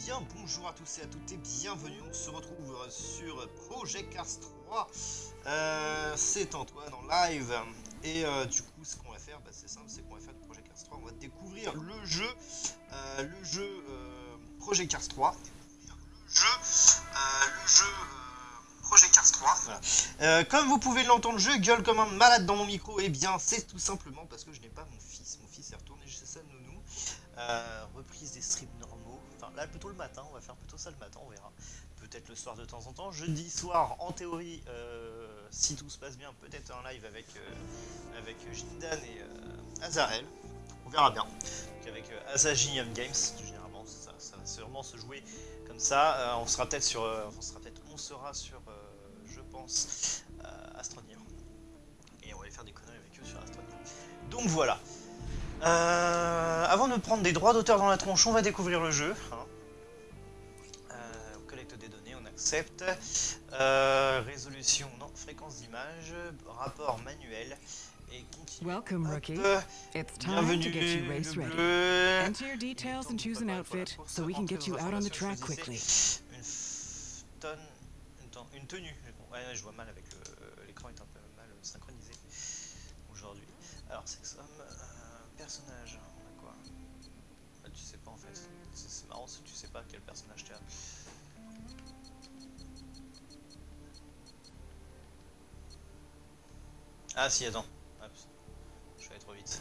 bien, bonjour à tous et à toutes et bienvenue, on se retrouve sur Project Cars 3. C'est Antoine en live et du coup ce qu'on va faire, c'est simple, c'est qu'on va faire du Project Cars 3, on va découvrir le jeu Project Cars 3. Project Cars 3. Voilà. Comme vous pouvez l'entendre, je gueule comme un malade dans mon micro, et bien c'est tout simplement parce que je n'ai pas mon fils. Mon fils est retourné chez sa nounou. Reprise des streams normaux, enfin là plutôt le matin, on va faire plutôt ça le matin, on verra. Peut-être le soir de temps en temps, jeudi soir en théorie, si tout se passe bien, peut-être un live avec Jindan et Azarel, on verra bien. Donc avec Azajim Games, généralement ça va sûrement se jouer comme ça. On sera peut-être sur, je pense, Astroneer. Et on va aller faire des conneries avec eux sur Astroneer. Donc voilà. Avant de prendre des droits d'auteur dans la tronche, on va découvrir le jeu. On collecte des données, on accepte. Résolution, non, fréquence d'image, rapport manuel et continue. Welcome, rookie. It's time Bienvenue, to get you race ready. Enter your details and choose an outfit so we can get you out on the track quickly. Une tenue. Ouais, je vois mal avec l'écran est un peu mal synchronisé aujourd'hui. Alors, sexhomme, personnage, on a quoi? Bah, tu sais pas en fait. C'est marrant si tu sais pas quel personnage tu as. Ah si, attends. Hop. Je vais aller trop vite.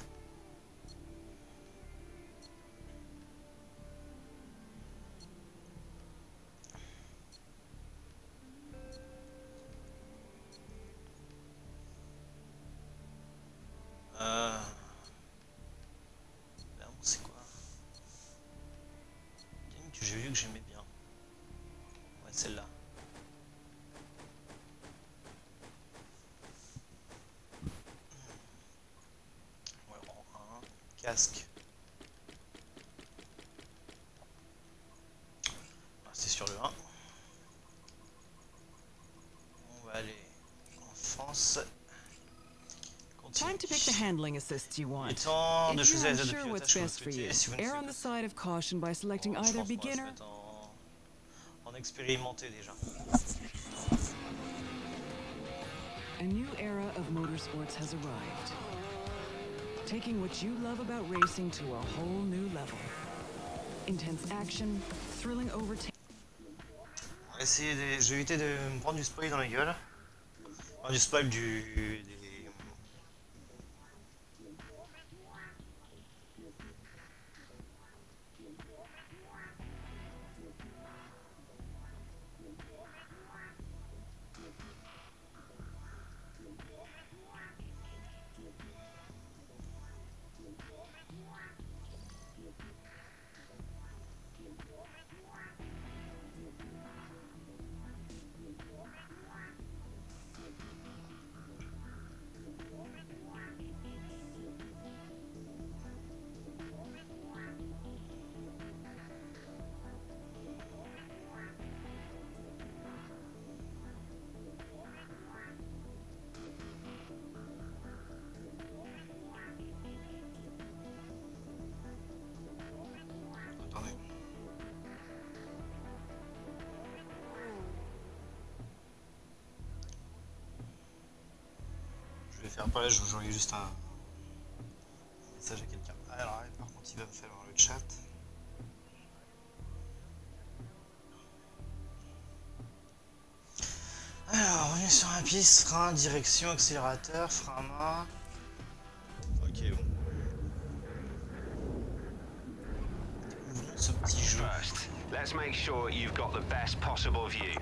Là, c'est quoi? Que j'ai vu que j'aimais bien. Ouais, celle-là. Ouais, rang 1. Casque. C'est sur le 1. On va aller en France. Time to pick the handling assists you want. If you're unsure what's best for you, err on the side of caution by selecting either beginner. En expérimenté déjà. A new era of motorsports has arrived, taking what you love about racing to a whole new level. Intense action, thrilling overtaking. On va essayer de... Je vais éviter de me prendre du spoil dans la gueule. Enfin, du spoil des... Je vais faire pareil, je vous envoie juste un message à quelqu'un. Alors, par contre, il va me falloir le chat. Alors, on est sur un piste, frein, direction, accélérateur, frein à main. Ok, bon. Ouvrons ce petit jeu. First, let's make sure you've got the best possible view.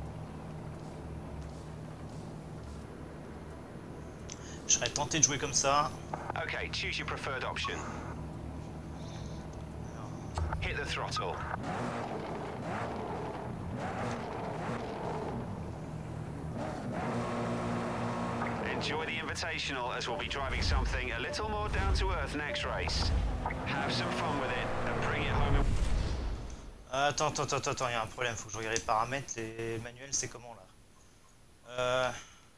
Je serais tenté de jouer comme ça. Okay, choose your preferred option. Hit the throttle. Enjoy the invitational as we'll be driving something a little more down to earth next race. Have some fun with it and bring it home. Attends, il y a un problème, faut que je regarde les paramètres, les manuels, c'est comment là?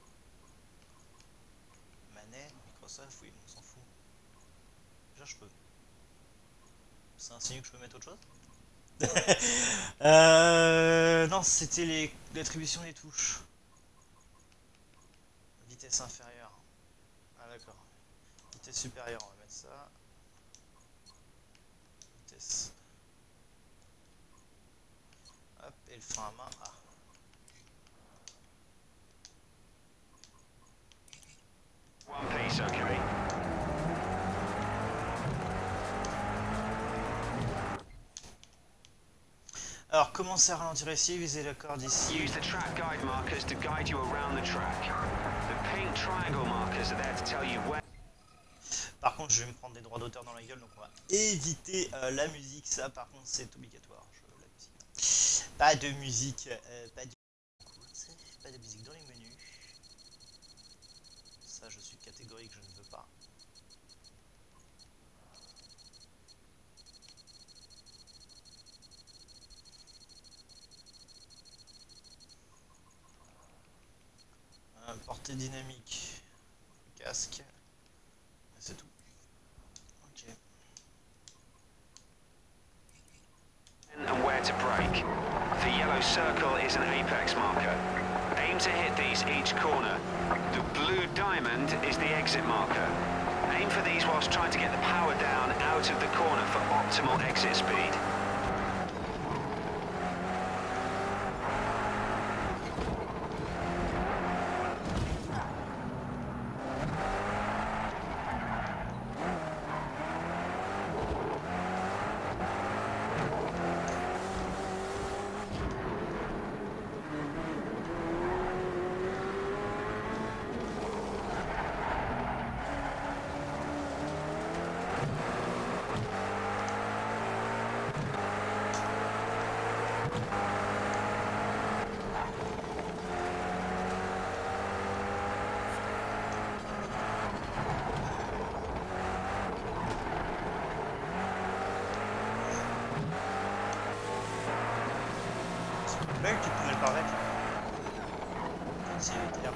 Manette, Microsoft, oui, on s'en fout. Déjà, je peux. C'est un signe que je peux mettre autre chose? Non, c'était l'attribution des touches. Vitesse inférieure. Ah d'accord. Vitesse supérieure, on va mettre ça. Vitesse. Hop, et le frein à main. Ah. One piece, okay. Alors, commencez à ralentir ici, visez la corde ici. Use the track guide markers to guide you around the track. The pink triangle markers are there to tell you where. Par contre, je vais me prendre des droits d'auteur dans la gueule, donc on va éviter la musique. Ça, par contre, c'est obligatoire. La musique. Pas de musique, pas de musique dans les menus. Ça, je suis catégorique, je ne veux pas. Portée dynamique, casque, c'est tout. Ok. And where to brake. The yellow circle is an apex marker. Aim to hit these each corner. The blue diamond is the exit marker. Aim for these whilst trying to get the power down out of the corner for optimal exit speed. Mec, tu pouvais le paraître. C'est clair.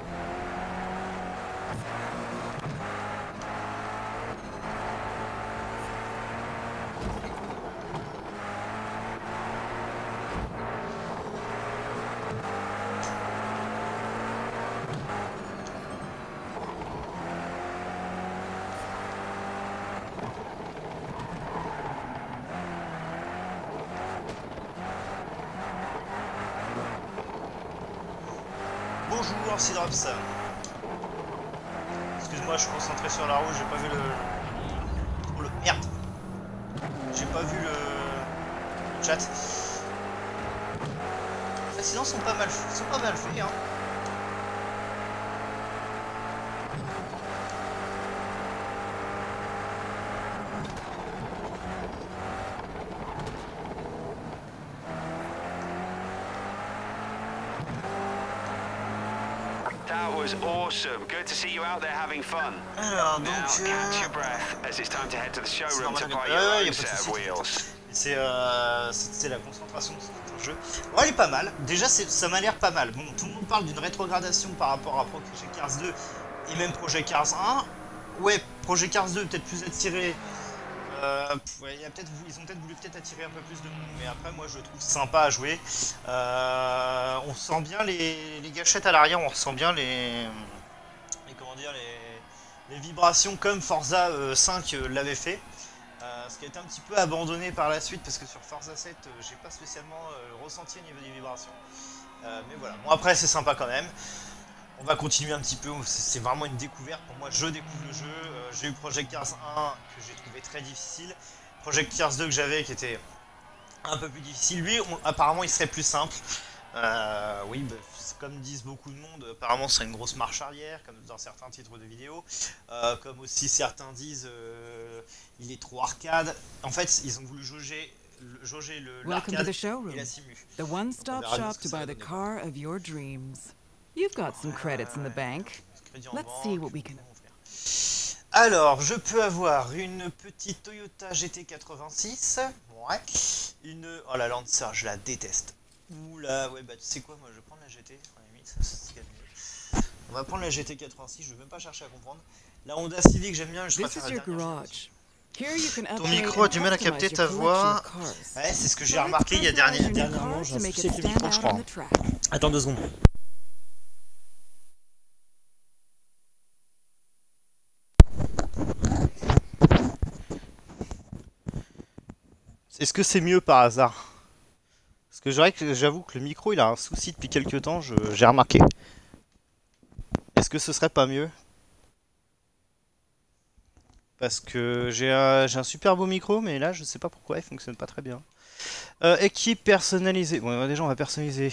Bonjour Sidrops. Excuse-moi, je suis concentré sur la roue, j'ai pas vu le... Oh le... Merde. J'ai pas vu le chat. Les accidents sont pas mal faits, hein. That was awesome. Good to see you out there having fun. Alors, donc... Now, catch your breath as it's time to head to the showroom to buy your own set of wheels. C'est la concentration de ce jeu. Bon, elle est pas mal. Déjà, ça m'a l'air pas mal. Bon, tout le monde parle d'une rétrogradation par rapport à Project Cars 2 et même Project Cars 1. Ouais, Project Cars 2 peut-être plus attiré. Ouais, ils ont peut-être voulu attirer un peu plus de monde, mais après moi je trouve sympa à jouer. On sent bien les gâchettes à l'arrière, on ressent bien comment dire, les vibrations comme Forza 5 l'avait fait. Ce qui a été un petit peu abandonné par la suite parce que sur Forza 7 j'ai pas spécialement ressenti au niveau des vibrations. Mais voilà, bon après c'est sympa quand même. On va continuer un petit peu, c'est vraiment une découverte. Pour moi, je découvre le jeu. J'ai eu Project Cars 1 que j'ai trouvé très difficile. Project Cars 2 que j'avais qui était un peu plus difficile. Lui, apparemment, il serait plus simple. Oui, bah, comme disent beaucoup de monde, apparemment, c'est une grosse marche arrière, comme dans certains titres de vidéos. Comme aussi certains disent, il est trop arcade. En fait, ils ont voulu jauger l'arcade et la simu. The one-stop shop to buy the car of your dreams. You've got some credits in the bank. Let's see what we can... Alors, je peux avoir une petite Toyota GT86. Ouais. Oh la Lancer, je la déteste. Oula, ouais, bah tu sais quoi, moi je vais prendre la GT. On va prendre la GT86, je vais même pas chercher à comprendre. La Honda Civic, j'aime bien, je préfère la dernière. Ton micro a du mal à capter ta voix. Ouais, c'est ce que j'ai remarqué il y a dernièrement. J'ai un souci avec le micro, je crois. Attends 2 secondes. Est-ce que c'est mieux par hasard? Parce que j'avoue que le micro il a un souci depuis quelques temps, j'ai remarqué. Est-ce que ce serait pas mieux? Parce que j'ai un super beau micro, mais là je sais pas pourquoi il fonctionne pas très bien. Équipe personnalisée. Bon, déjà on va personnaliser.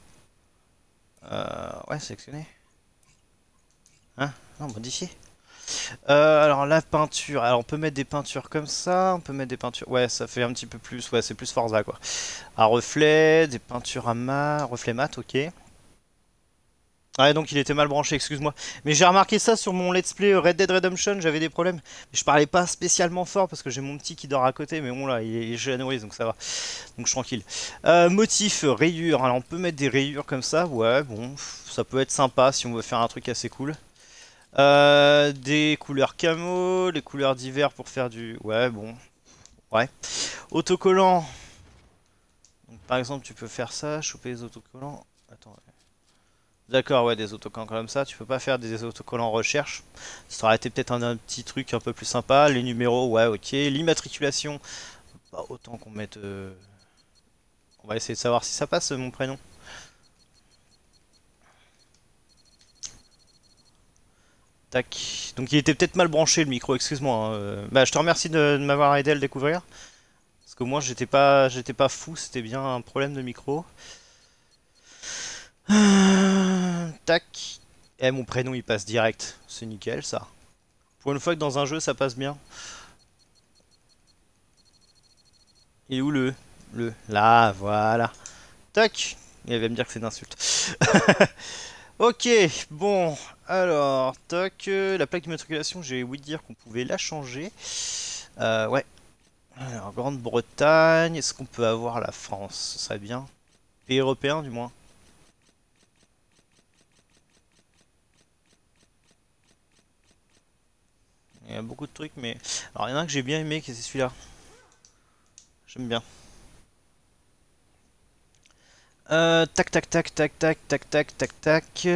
Ouais, sélectionner. Hein? Non, modifier. Alors la peinture, alors on peut mettre des peintures comme ça, on peut mettre des peintures, ouais ça fait un petit peu plus, ouais c'est plus Forza quoi. À reflet, des peintures à mat, reflet mat, ok. Ouais donc il était mal branché, excuse-moi. Mais j'ai remarqué ça sur mon let's play Red Dead Redemption, j'avais des problèmes. Mais je parlais pas spécialement fort parce que j'ai mon petit qui dort à côté, mais bon là il est chez la nourrice donc ça va. Donc je suis tranquille. Motif, rayures, alors on peut mettre des rayures comme ça, ouais bon, ça peut être sympa si on veut faire un truc assez cool. Des couleurs camo, les couleurs d'hiver pour faire du... Ouais, bon. Ouais. Autocollants. Donc, par exemple, tu peux faire ça, choper les autocollants. Attends. Ouais. D'accord, ouais, des autocollants comme ça. Tu peux pas faire des autocollants recherche. Ça aurait été peut-être un petit truc un peu plus sympa. Les numéros, ouais, ok. L'immatriculation. Bah, autant qu'on mette... On va essayer de savoir si ça passe, mon prénom. Tac. Donc il était peut-être mal branché le micro, excuse-moi. Hein. Bah je te remercie de m'avoir aidé à le découvrir. Parce que moi j'étais pas fou, c'était bien un problème de micro. Tac. Eh mon prénom il passe direct, c'est nickel ça. Pour une fois que dans un jeu ça passe bien. Et où le là, voilà. Tac. Il va me dire que c'est une insulte. Ok, bon, alors, toc, la plaque d'immatriculation, j'ai ouï dire qu'on pouvait la changer. Ouais. Alors, Grande-Bretagne, est-ce qu'on peut avoir la France? Ce serait bien. Pays européen, du moins. Il y a beaucoup de trucs, mais... Alors, il y en a un que j'ai bien aimé, c'est celui-là. J'aime bien. Tac, tac, tac, tac, tac, tac, tac, tac, tac.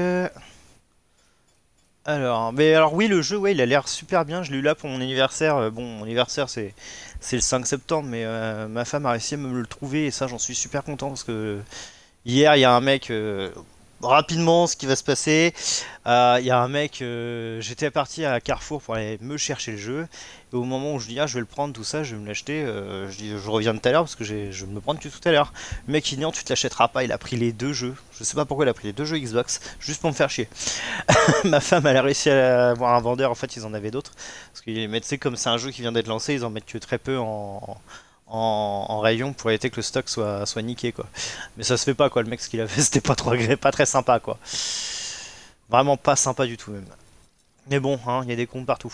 Alors oui, le jeu, ouais, il a l'air super bien. Je l'ai eu là pour mon anniversaire. Bon, mon anniversaire, c'est le 5 septembre, mais ma femme a réussi à me le trouver et ça, j'en suis super content parce que hier, il y a un mec. Rapidement, ce qui va se passer, il y a un mec. J'étais parti à Carrefour pour aller me chercher le jeu. Et au moment où je dis ah je vais le prendre tout ça, je vais me l'acheter, je dis je reviens tout à l'heure parce que je vais me le prendre que tout à l'heure. Le mec il dit non tu te l'achèteras pas, il a pris les 2 jeux. Je sais pas pourquoi il a pris les 2 jeux Xbox, juste pour me faire chier. Ma femme elle a réussi à avoir un vendeur, en fait ils en avaient d'autres. Parce qu'ils mettent, c'est comme c'est un jeu qui vient d'être lancé, ils en mettent que très peu en rayon pour éviter que le stock soit niqué quoi. Mais ça se fait pas quoi, le mec ce qu'il a fait c'était pas trop pas très sympa quoi. Vraiment pas sympa du tout même. Mais bon, hein, il y a des comptes partout.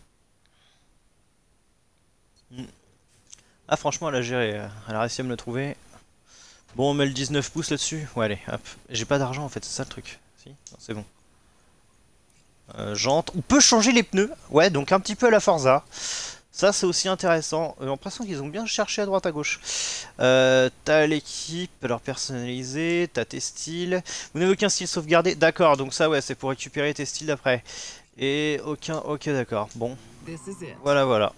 Ah franchement elle a géré, elle a réussi à me le trouver. Bon on met le 19 pouces là-dessus. Ouais allez hop. J'ai pas d'argent en fait, c'est ça le truc. Si, c'est bon. Jante. On peut changer les pneus. Ouais donc un petit peu à la Forza. Ça c'est aussi intéressant. J'ai l'impression qu'ils ont bien cherché à droite à gauche. T'as l'équipe, alors personnalisé, t'as tes styles. Vous n'avez aucun style sauvegardé. D'accord, donc ça ouais c'est pour récupérer tes styles d'après. Et aucun. Ok d'accord. Bon. Voilà voilà.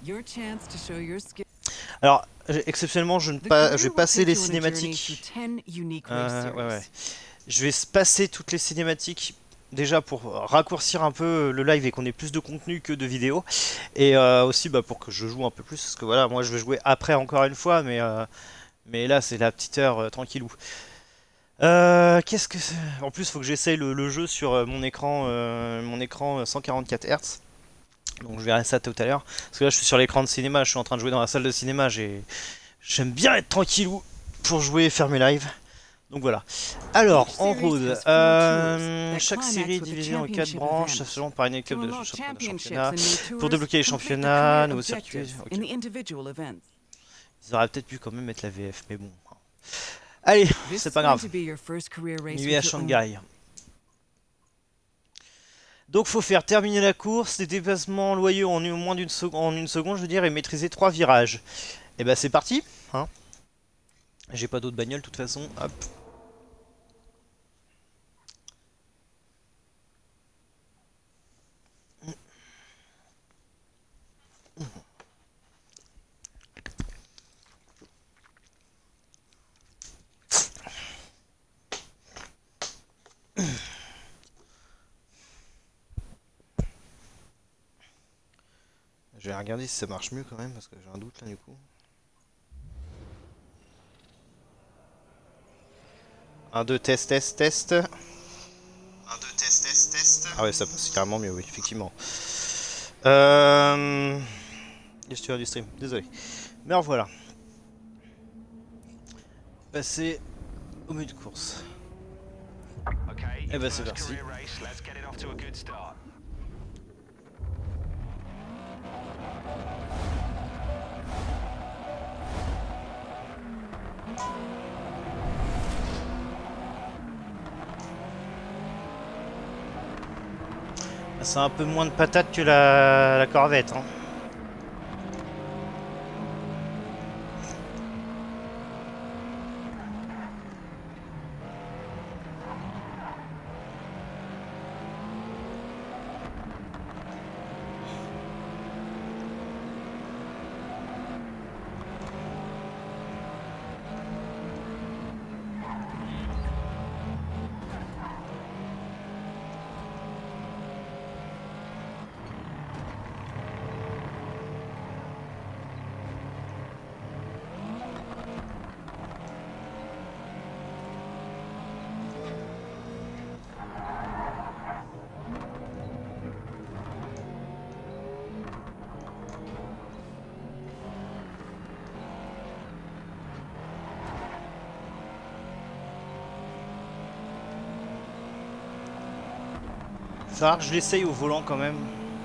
Alors, exceptionnellement, je vais passer les cinématiques. Ouais. Je vais passer toutes les cinématiques. Déjà pour raccourcir un peu le live et qu'on ait plus de contenu que de vidéos. Et aussi pour que je joue un peu plus. Parce que voilà, moi je vais jouer après encore une fois. Mais là, c'est la petite heure tranquillou. Qu'est-ce que c'est? En plus, il faut que j'essaye le jeu sur mon écran 144 Hz. Donc je verrai ça tout à l'heure. Parce que là je suis sur l'écran de cinéma, je suis en train de jouer dans la salle de cinéma. J'aime bien être tranquillou pour jouer et faire mes lives. Donc voilà. Alors, en road, chaque série est divisée en 4 branches, selon par une équipe de championnat. Pour débloquer les championnats, nouveaux circuits. Okay. Ils auraient peut-être pu quand même mettre la VF, mais bon. Allez, c'est pas grave. Nuit à Shanghai. Donc faut faire terminer la course, des dépassements loyaux en moins d'une seconde, je veux dire, et maîtriser 3 virages. Et bah c'est parti, hein. J'ai pas d'autre bagnole de toute façon, hop. Je vais regarder si ça marche mieux quand même, parce que j'ai un doute là du coup. 1, 2, test, test, test. 1, 2, test, test, test. Ah ouais, ça passe carrément mieux, oui, effectivement. Gesture du stream, désolé. Mais en voilà. Passer au milieu de course. Et bah c'est parti. C'est un peu moins de patates que la Corvette, hein. Il va falloir que je l'essaye au volant quand même.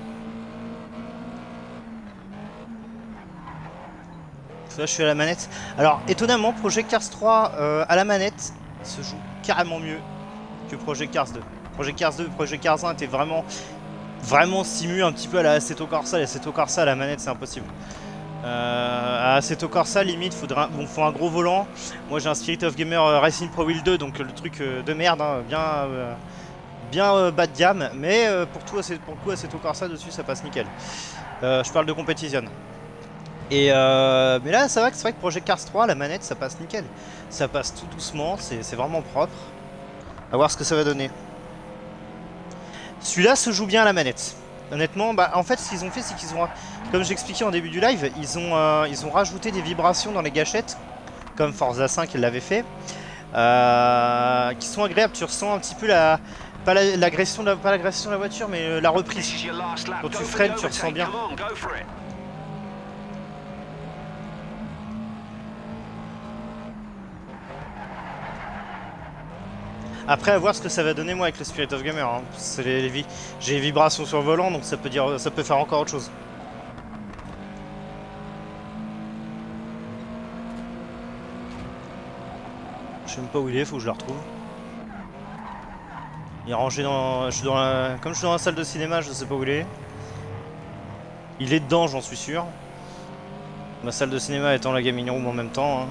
Là je suis à la manette. Alors étonnamment Project Cars 3 à la manette se joue carrément mieux que Project Cars 2. Project Cars 2 et Project Cars 1 étaient vraiment simu un petit peu à la Assetto Corsa. L'Assetto Corsa à la manette c'est impossible. À Assetto Corsa limite faut un gros volant. Moi j'ai un Spirit of Gamer Racing Pro Wheel 2 donc le truc de merde hein, bien bas de gamme, mais pour le coup Assetto Corsa dessus ça passe nickel. Je parle de compétition. Et mais là c'est vrai que Project Cars 3 la manette ça passe nickel. Ça passe tout doucement, c'est vraiment propre. À voir ce que ça va donner. Celui-là se joue bien à la manette. Honnêtement, bah en fait ce qu'ils ont fait c'est qu'ils ont, comme j'expliquais en début du live, ils ont rajouté des vibrations dans les gâchettes, comme Forza 5 l'avait fait, qui sont agréables. Tu ressens un petit peu pas l'agression de la voiture, mais la reprise. Quand tu freines, tu ressens bien. Après, à voir ce que ça va donner moi avec le Spirit of Gamer. Hein. J'ai les vibrations sur le volant, donc ça peut faire encore autre chose. Je sais même pas où il est, faut que je le retrouve. Il est rangé dans... Comme je suis dans la salle de cinéma, je sais pas où il est. Il est dedans, j'en suis sûr. Ma salle de cinéma étant la gaming room en même temps. Hein.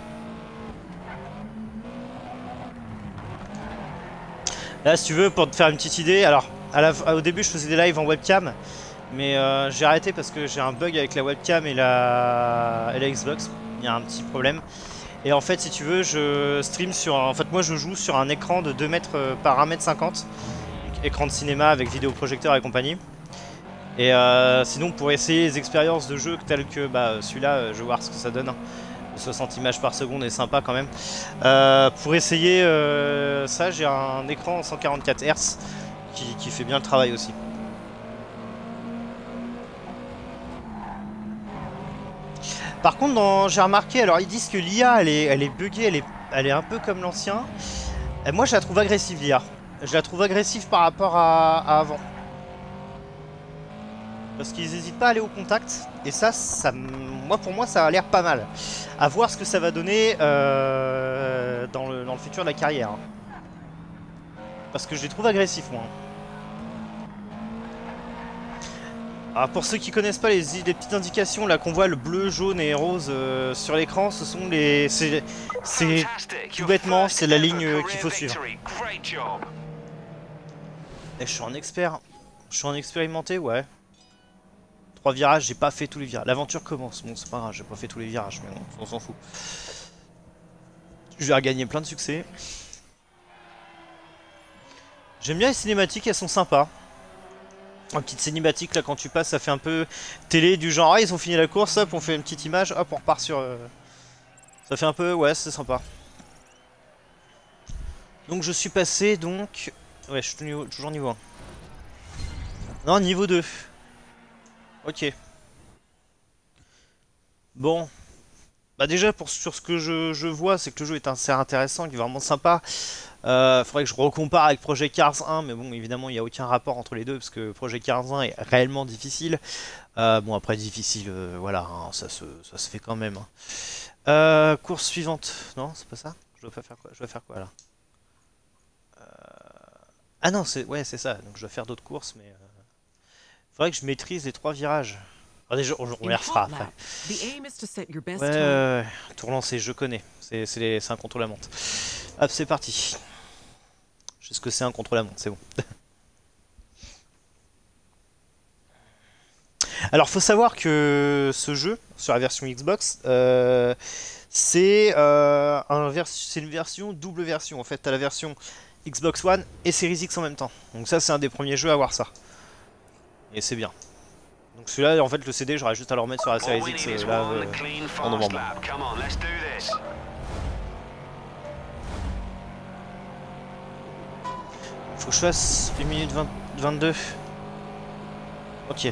Là, si tu veux, pour te faire une petite idée, alors au début je faisais des lives en webcam, mais j'ai arrêté parce que j'ai un bug avec la webcam et la Xbox. Il y a un petit problème. Et en fait, si tu veux, je stream sur... En fait, moi je joue sur un écran de 2 mètres par 1 mètre 50. Écran de cinéma avec vidéoprojecteur et compagnie. Et sinon, pour essayer les expériences de jeu telles que celui-là, je vais voir ce que ça donne. 60 images par seconde est sympa quand même. Pour essayer ça, j'ai un écran en 144 Hz qui fait bien le travail aussi. Par contre, j'ai remarqué, alors ils disent que l'IA elle est buggée, elle est un peu comme l'ancien. Moi je la trouve agressive l'IA. Je la trouve agressive par rapport à avant. Parce qu'ils n'hésitent pas à aller au contact. Et ça pour moi ça a l'air pas mal. À voir ce que ça va donner dans le futur de la carrière. Parce que je les trouve agressifs moi. Alors pour ceux qui connaissent pas les petites indications là qu'on voit, le bleu, jaune et rose sur l'écran, ce sont les... c'est tout bêtement, c'est la ligne qu'il faut suivre. Et je suis en expert. Je suis en expérimenté, ouais. 3 virages, j'ai pas fait tous les virages. L'aventure commence, bon c'est pas grave, j'ai pas fait tous les virages, mais bon, on s'en fout. Je vais regagner plein de succès. J'aime bien les cinématiques, elles sont sympas. Une petite cinématique là quand tu passes, ça fait un peu télé du genre ah ils ont fini la course, hop on fait une petite image, hop on repart sur... Ça fait un peu, ouais c'est sympa. Donc je suis passé donc... Ouais je suis toujours niveau 1. Non niveau 2. Ok. Bon. Bah déjà sur ce que je vois, c'est que le jeu est assez intéressant, il est vraiment sympa. Faudrait que je recompare avec Project Cars 1, mais bon évidemment il n'y a aucun rapport entre les deux parce que Project Cars 1 est réellement difficile. Bon après difficile, voilà, hein, ça se fait quand même. Hein. Course suivante, non c'est pas ça? Je dois pas faire quoi? Je dois faire quoi là? Ah non c'est ouais c'est ça, donc je dois faire d'autres courses, mais faudrait que je maîtrise les 3 virages. Ah, déjà on les refera après. Ouais, tour lancé, je connais, c'est un contrôle à monte. Hop c'est parti. Je sais ce que c'est un contrôle à monte, c'est bon. Alors faut savoir que ce jeu sur la version Xbox c'est une version double version en fait. T'as la version Xbox One et Series X en même temps. Donc ça c'est un des premiers jeux à avoir ça. Et c'est bien. Donc celui-là en fait le CD j'aurais juste à le remettre sur la Series X là en novembre. Faut que je fasse 1 minute 22. Ok.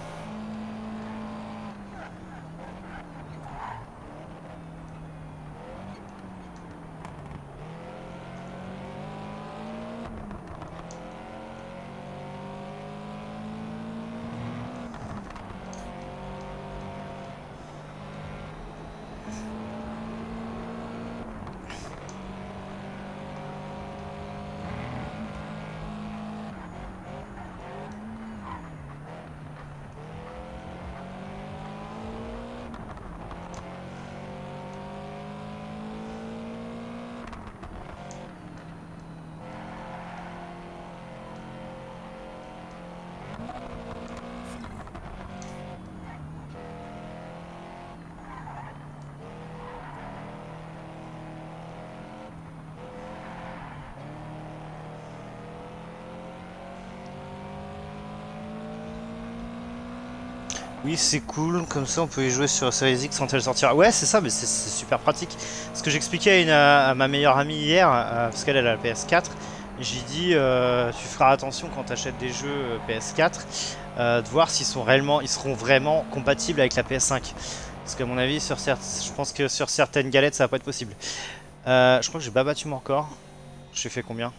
Oui, c'est cool, comme ça on peut y jouer sur Series X quand elle sortira. Ouais, c'est ça, mais c'est super pratique. Ce que j'expliquais à ma meilleure amie hier, parce qu'elle a la PS4, j'ai dit tu feras attention quand tu achètes des jeux PS4, de voir s'ils seront vraiment compatibles avec la PS5. Parce qu'à mon avis, je pense que sur certaines galettes ça va pas être possible. Je crois que j'ai pas battu mon record. J'ai fait combien?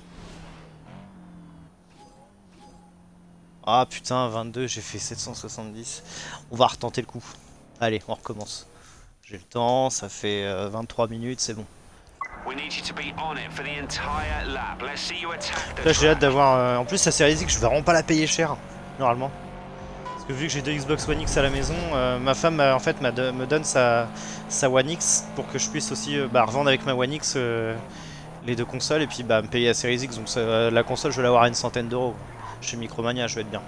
Ah putain, 22, j'ai fait 770. On va retenter le coup. Allez, on recommence. J'ai le temps, ça fait 23 minutes, c'est bon. Là j'ai hâte d'avoir... En plus la série X, je vais vraiment pas la payer cher, normalement. Parce que vu que j'ai 2 Xbox One X à la maison, ma femme en fait me donne sa One X pour que je puisse aussi revendre avec ma One X les 2 consoles et puis me payer la série X. Donc la console je vais l'avoir à une centaine d'euros. Chez Micromania, je vais être bien.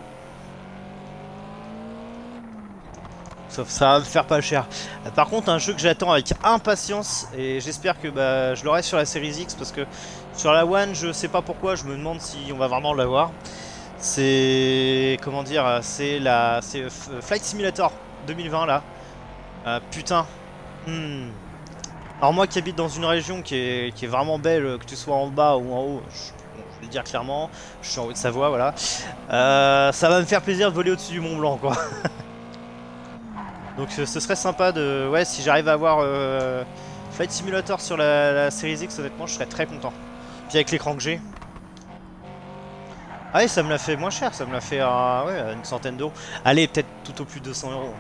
Sauf ça va me faire pas cher. Par contre, un jeu que j'attends avec impatience et j'espère que je l'aurai sur la Series X parce que sur la One, je sais pas pourquoi, je me demande si on va vraiment l'avoir. C'est comment dire, c'est Flight Simulator 2020 là. Putain. Alors moi qui habite dans une région qui est vraiment belle, que tu sois en bas ou en haut. Je vais le dire clairement, je suis en Haute-Savoie, voilà. Ça va me faire plaisir de voler au-dessus du Mont Blanc, quoi. Donc ce serait sympa de... Ouais, si j'arrive à avoir Flight Simulator sur la Series X, honnêtement, je serais très content. Puis avec l'écran que j'ai. Ah ouais, ça me l'a fait moins cher, ça me l'a fait ouais, une centaine d'euros. Allez, peut-être tout au plus de 200 euros.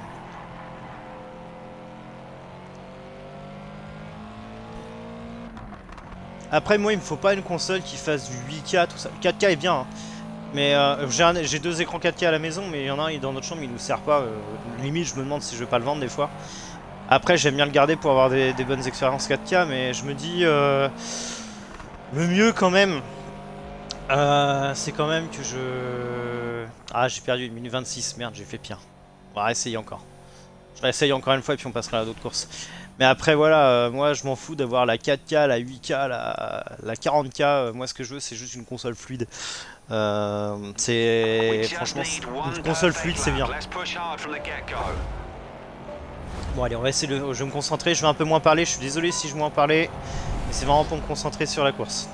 Après moi il me faut pas une console qui fasse du 8K tout ça. Le 4K est bien hein. Mais j'ai 2 écrans 4K à la maison, mais il y en a un dans notre chambre, il nous sert pas. Limite, je me demande si je vais pas le vendre des fois. Après, j'aime bien le garder pour avoir des bonnes expériences 4K, mais je me dis le mieux quand même, c'est quand même que je... Ah, j'ai perdu 1 minute 26, merde, j'ai fait pire. On va essayer encore. Je vais essayer encore une fois et puis on passera à d'autres courses. Mais après voilà, moi je m'en fous d'avoir la 4K, la 8K, la 40K. Moi ce que je veux c'est juste une console fluide. Franchement, une console fluide c'est bien. Bon allez, on va essayer je vais me concentrer, je vais un peu moins parler, je suis désolé si je moins parler. Mais c'est vraiment pour me concentrer sur la course.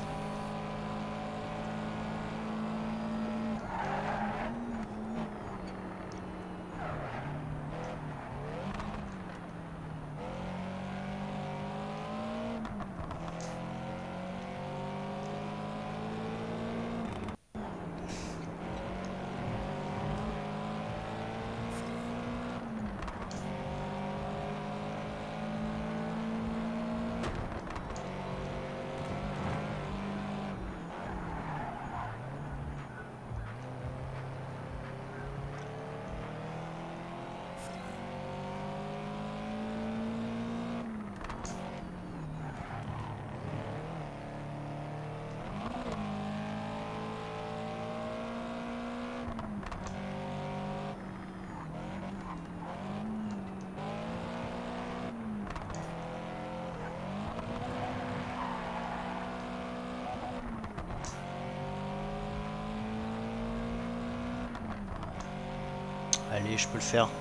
Allez, je peux le faire.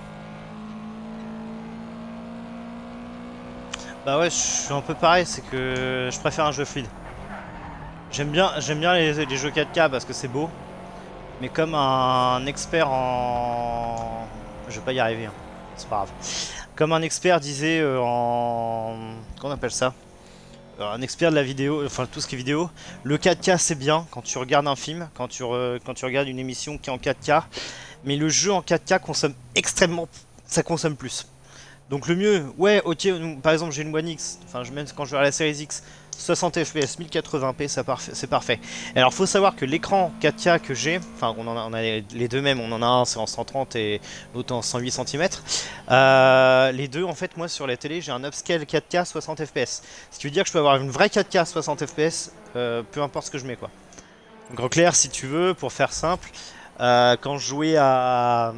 Bah ouais, je suis un peu pareil, c'est que je préfère un jeu fluide. J'aime bien les jeux 4K parce que c'est beau. Mais comme un expert en... Je vais pas y arriver, hein. C'est pas grave. Comme un expert disait en... Qu'on appelle ça? Un expert de la vidéo, enfin tout ce qui est vidéo. Le 4K c'est bien quand tu regardes un film, quand tu regardes une émission qui est en 4K. Mais le jeu en 4K consomme extrêmement... Ça consomme plus. Donc le mieux, ouais, ok, par exemple j'ai une One X, enfin même quand je vais à la Series X, 60 fps, 1080p, c'est parfait. Alors faut savoir que l'écran 4K que j'ai, enfin on a les deux mêmes, on en a un c'est en 130 et l'autre en 108 cm. Les deux en fait moi sur la télé j'ai un upscale 4K 60 fps. Ce qui veut dire que je peux avoir une vraie 4K 60 fps, peu importe ce que je mets quoi. Donc en clair si tu veux, pour faire simple, quand je jouais à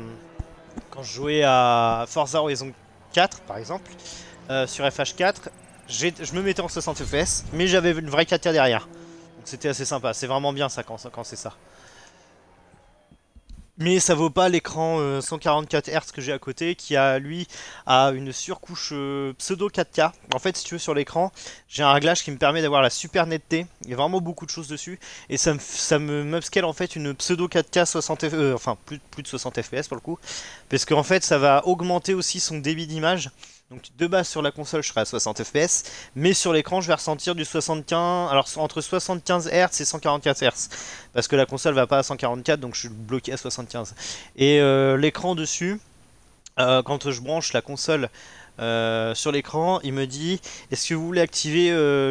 Forza Horizon 4 par exemple, sur FH4, je me mettais en 60 fps, mais j'avais une vraie 4K derrière. Donc c'était assez sympa, c'est vraiment bien ça quand c'est ça. Mais ça vaut pas l'écran 144 Hz que j'ai à côté, qui a lui une surcouche pseudo 4K. En fait, si tu veux, sur l'écran, j'ai un réglage qui me permet d'avoir la super netteté. Il y a vraiment beaucoup de choses dessus, et ça me m'upscale en fait une pseudo 4K 60 enfin plus de 60 fps pour le coup, parce qu'en fait ça va augmenter aussi son débit d'image. Donc de base sur la console je serai à 60 fps, mais sur l'écran je vais ressentir du 75, alors entre 75 Hz et 144 Hz, parce que la console va pas à 144 donc je suis bloqué à 75. Et l'écran dessus, quand je branche la console sur l'écran, il me dit est-ce que vous voulez activer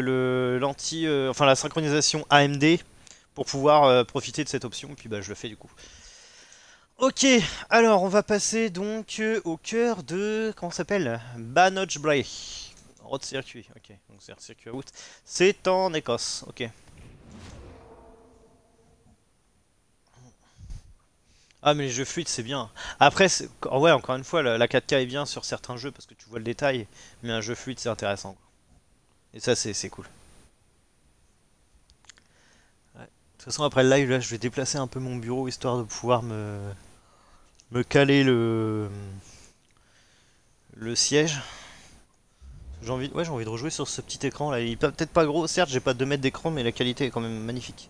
la synchronisation AMD pour pouvoir profiter de cette option, et puis bah je le fais du coup. Ok, alors on va passer donc au cœur de... Comment ça s'appelle? Bannockburn Brae. Road Circuit, ok. Donc c'est un circuit route. C'est en Écosse, ok. Ah mais les jeux fluides c'est bien. Après, ouais, encore une fois, la 4K est bien sur certains jeux parce que tu vois le détail. Mais un jeu fluide c'est intéressant. Et ça c'est cool. Ouais. De toute façon après le live là je vais déplacer un peu mon bureau histoire de pouvoir me caler le siège. J'ai envie de rejouer sur ce petit écran là. Il est peut-être pas gros, certes j'ai pas 2 mètres d'écran, mais la qualité est quand même magnifique.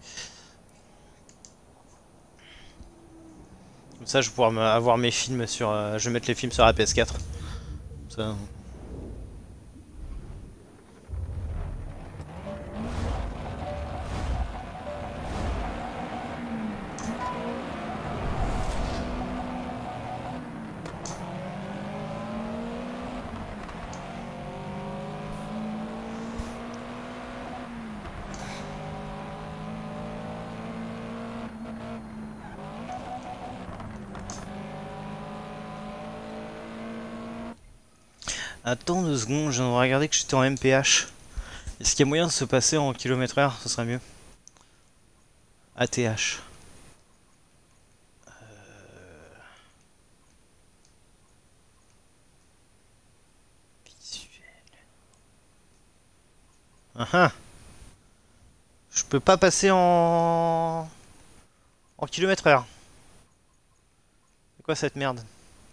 Comme ça je vais pouvoir avoir mes films sur... je vais mettre les films sur la PS4. Ça... Attends 2 secondes, je viens de regarder que j'étais en MPH. Est-ce qu'il y a moyen de se passer en km/h? Ce serait mieux. ATH. Visuel. Je peux pas passer en km/h. C'est quoi cette merde?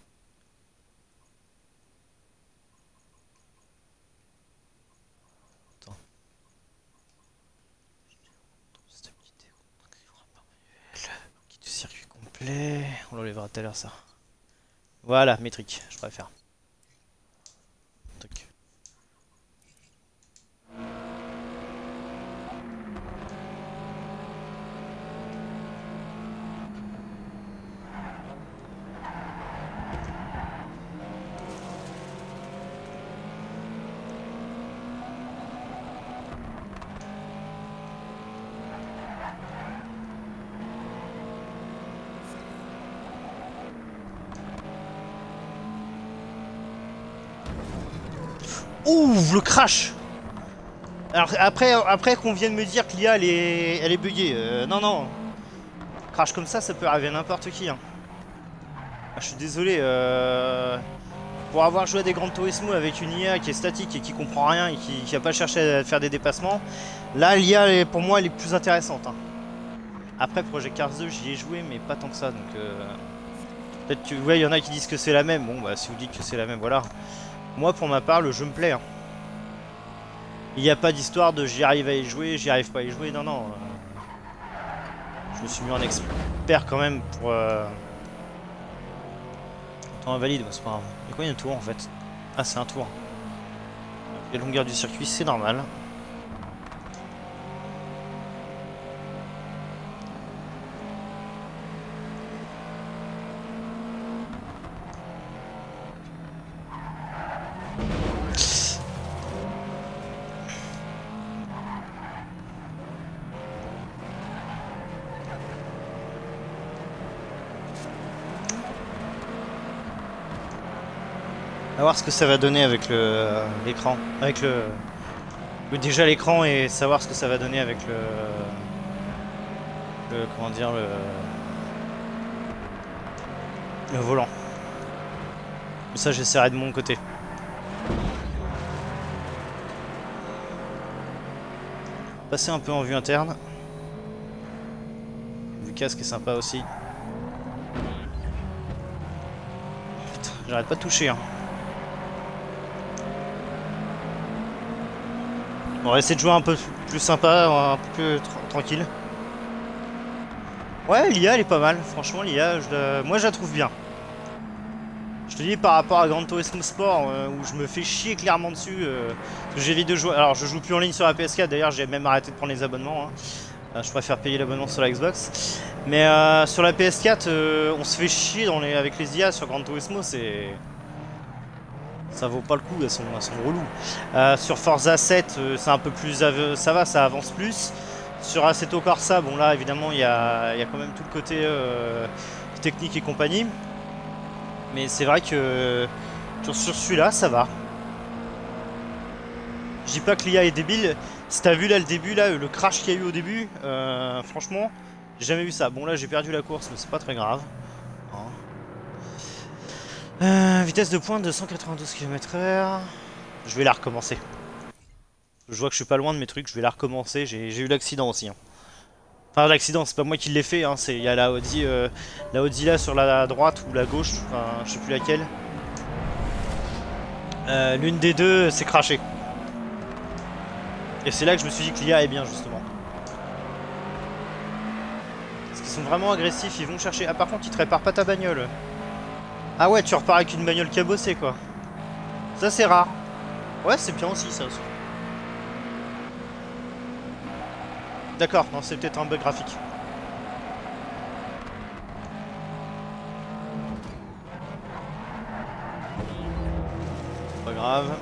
Attends. Guide du circuit complet. On l'enlèvera tout à l'heure ça. Voilà, métrique, je préfère. Truc. Ouh, le crash. Alors après qu'on vienne me dire que l'IA elle est buggée. Non non. Crash comme ça peut arriver à n'importe qui. Hein. Ah, je suis désolé. Pour avoir joué à des Gran Turismo avec une IA qui est statique et qui comprend rien et qui a pas cherché à faire des dépassements, là l'IA pour moi elle est plus intéressante. Hein. Après Project Cars 2 j'y ai joué mais pas tant que ça donc peut-être que ouais il y en a qui disent que c'est la même. Bon bah si vous dites que c'est la même voilà. Moi pour ma part le jeu me plaît. Hein. Il n'y a pas d'histoire de j'y arrive à y jouer, j'y arrive pas à y jouer, non non. Je me suis mis en expert quand même pour... Temps invalide, c'est pas grave. Il y a combien de tours en fait? Ah c'est un tour. La longueur du circuit c'est normal. On va voir ce que ça va donner avec l'écran, avec déjà l'écran et savoir ce que ça va donner avec comment dire le volant. Ça j'essaierai de mon côté. Passer un peu en vue interne. Le casque est sympa aussi. Putain, j'arrête pas de toucher hein. On va essayer de jouer un peu plus sympa, un peu plus tranquille. Ouais, l'IA elle est pas mal, franchement l'IA, moi je la trouve bien. Je te dis par rapport à Gran Turismo Sport, où je me fais chier clairement dessus, que j'évite de jouer. Alors je joue plus en ligne sur la PS4, d'ailleurs j'ai même arrêté de prendre les abonnements. Hein. Je préfère payer l'abonnement sur la Xbox. Mais sur la PS4, on se fait chier avec les IA sur Gran Turismo, c'est... Ça vaut pas le coup, elles sont reloues. Sur Forza 7, c'est un peu plus... ça va, ça avance plus. Sur Assetto Corsa, bon là évidemment il y a quand même tout le côté technique et compagnie. Mais c'est vrai que sur celui-là, ça va. Je dis pas que l'IA est débile. Si t'as vu là le début, là, le crash qu'il y a eu au début, franchement, j'ai jamais vu ça. Bon là j'ai perdu la course, mais c'est pas très grave. Vitesse de pointe de 192 km/h. Je vais la recommencer. Je vois que je suis pas loin de mes trucs, je vais la recommencer. J'ai eu l'accident aussi. Hein. Enfin l'accident, c'est pas moi qui l'ai fait. Hein. Il y a la Audi là sur la droite ou la gauche. Enfin je sais plus laquelle. L'une des deux s'est crashée. Et c'est là que je me suis dit que l'IA est bien justement. Parce qu'ils sont vraiment agressifs, ils vont chercher... Ah par contre ils te réparent pas ta bagnole. Ah ouais, tu repars avec une bagnole cabossée quoi. Ça c'est rare. Ouais, c'est bien aussi ça aussi. D'accord, non, c'est peut-être un bug graphique. Pas grave.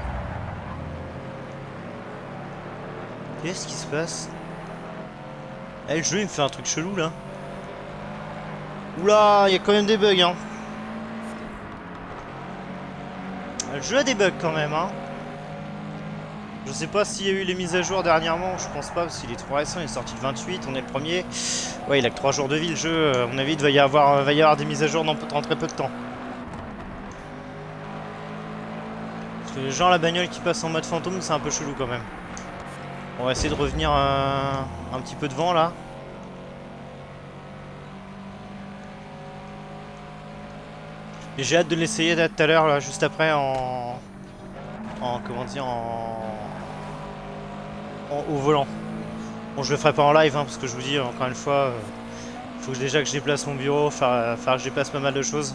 Qu'est-ce qui se passe? Eh, le jeu il me fait un truc chelou là. Oula, il y a quand même des bugs hein. Le jeu a des bugs quand même hein. Je sais pas s'il y a eu les mises à jour dernièrement, je pense pas parce qu'il est trop récent, il est sorti le 28, on est le premier. Ouais, il a que 3 jours de vie le jeu, à mon avis il va y avoir des mises à jour dans très peu de temps. Parce que genre la bagnole qui passe en mode fantôme c'est un peu chelou quand même. On va essayer de revenir un petit peu devant là. Et j'ai hâte de l'essayer tout à l'heure là, juste après comment dire au volant. Bon je le ferai pas en live hein, parce que je vous dis encore une fois il faut déjà que je déplace mon bureau, faire que je déplace pas mal de choses.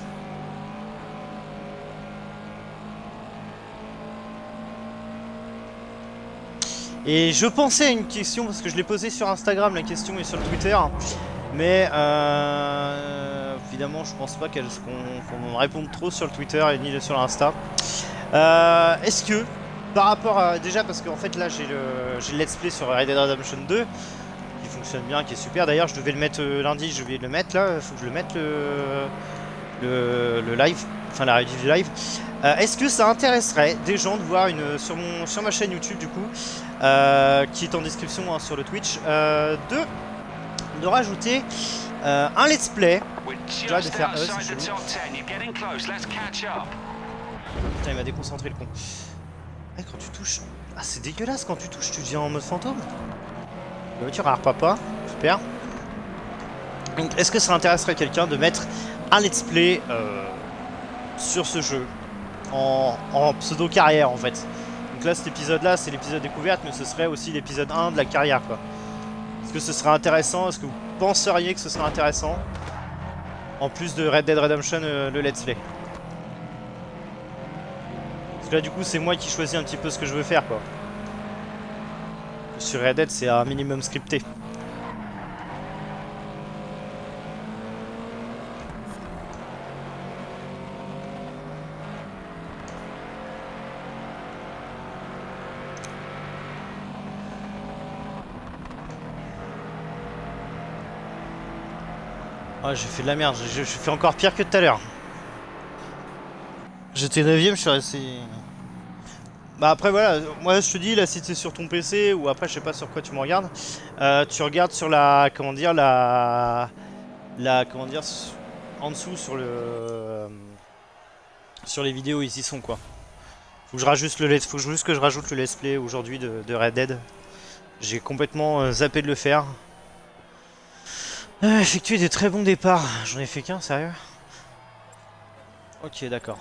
Et je pensais à une question parce que je l'ai posée sur Instagram la question et sur le Twitter. Mais évidemment je pense pas qu'on me réponde trop sur le Twitter et ni sur l'Insta. Est-ce que par rapport à... Déjà parce qu'en fait là j'ai le let's play sur Red Dead Redemption 2 qui fonctionne bien, qui est super. D'ailleurs je devais le mettre lundi, je vais le mettre là, il faut que je le mette le live, enfin la rediff du live. Est-ce que ça intéresserait des gens de voir sur ma chaîne YouTube du coup, qui est en description hein, sur le Twitch, de rajouter un let's play. J'arrête de faire c'est chelou. Putain, il m'a déconcentré le con. Ah, quand tu touches... Ah, c'est dégueulasse quand tu touches, tu deviens en mode fantôme. La voiture rare papa, super. Donc, est-ce que ça intéresserait quelqu'un de mettre un let's play sur ce jeu en pseudo carrière en fait. Donc là, cet épisode là, c'est l'épisode découverte, mais ce serait aussi l'épisode 1 de la carrière quoi. Est-ce que ce serait intéressant? Est-ce que vous penseriez que ce serait intéressant? En plus de Red Dead Redemption, le let's play. Parce que là du coup c'est moi qui choisis un petit peu ce que je veux faire quoi. Sur Red Dead c'est un minimum scripté. Ah j'ai fait de la merde, je fais encore pire que tout à l'heure. J'étais 9ème, je suis resté... Bah après voilà, moi je te dis là si t'es sur ton PC ou après je sais pas sur quoi tu me regardes, tu regardes sur la, comment dire, comment dire, en dessous sur le... sur les vidéos ils y sont quoi. Faut que juste que je rajoute le let's play aujourd'hui de Red Dead. J'ai complètement zappé de le faire. Effectuer des très bons départs, j'en ai fait qu'un, sérieux? Ok d'accord.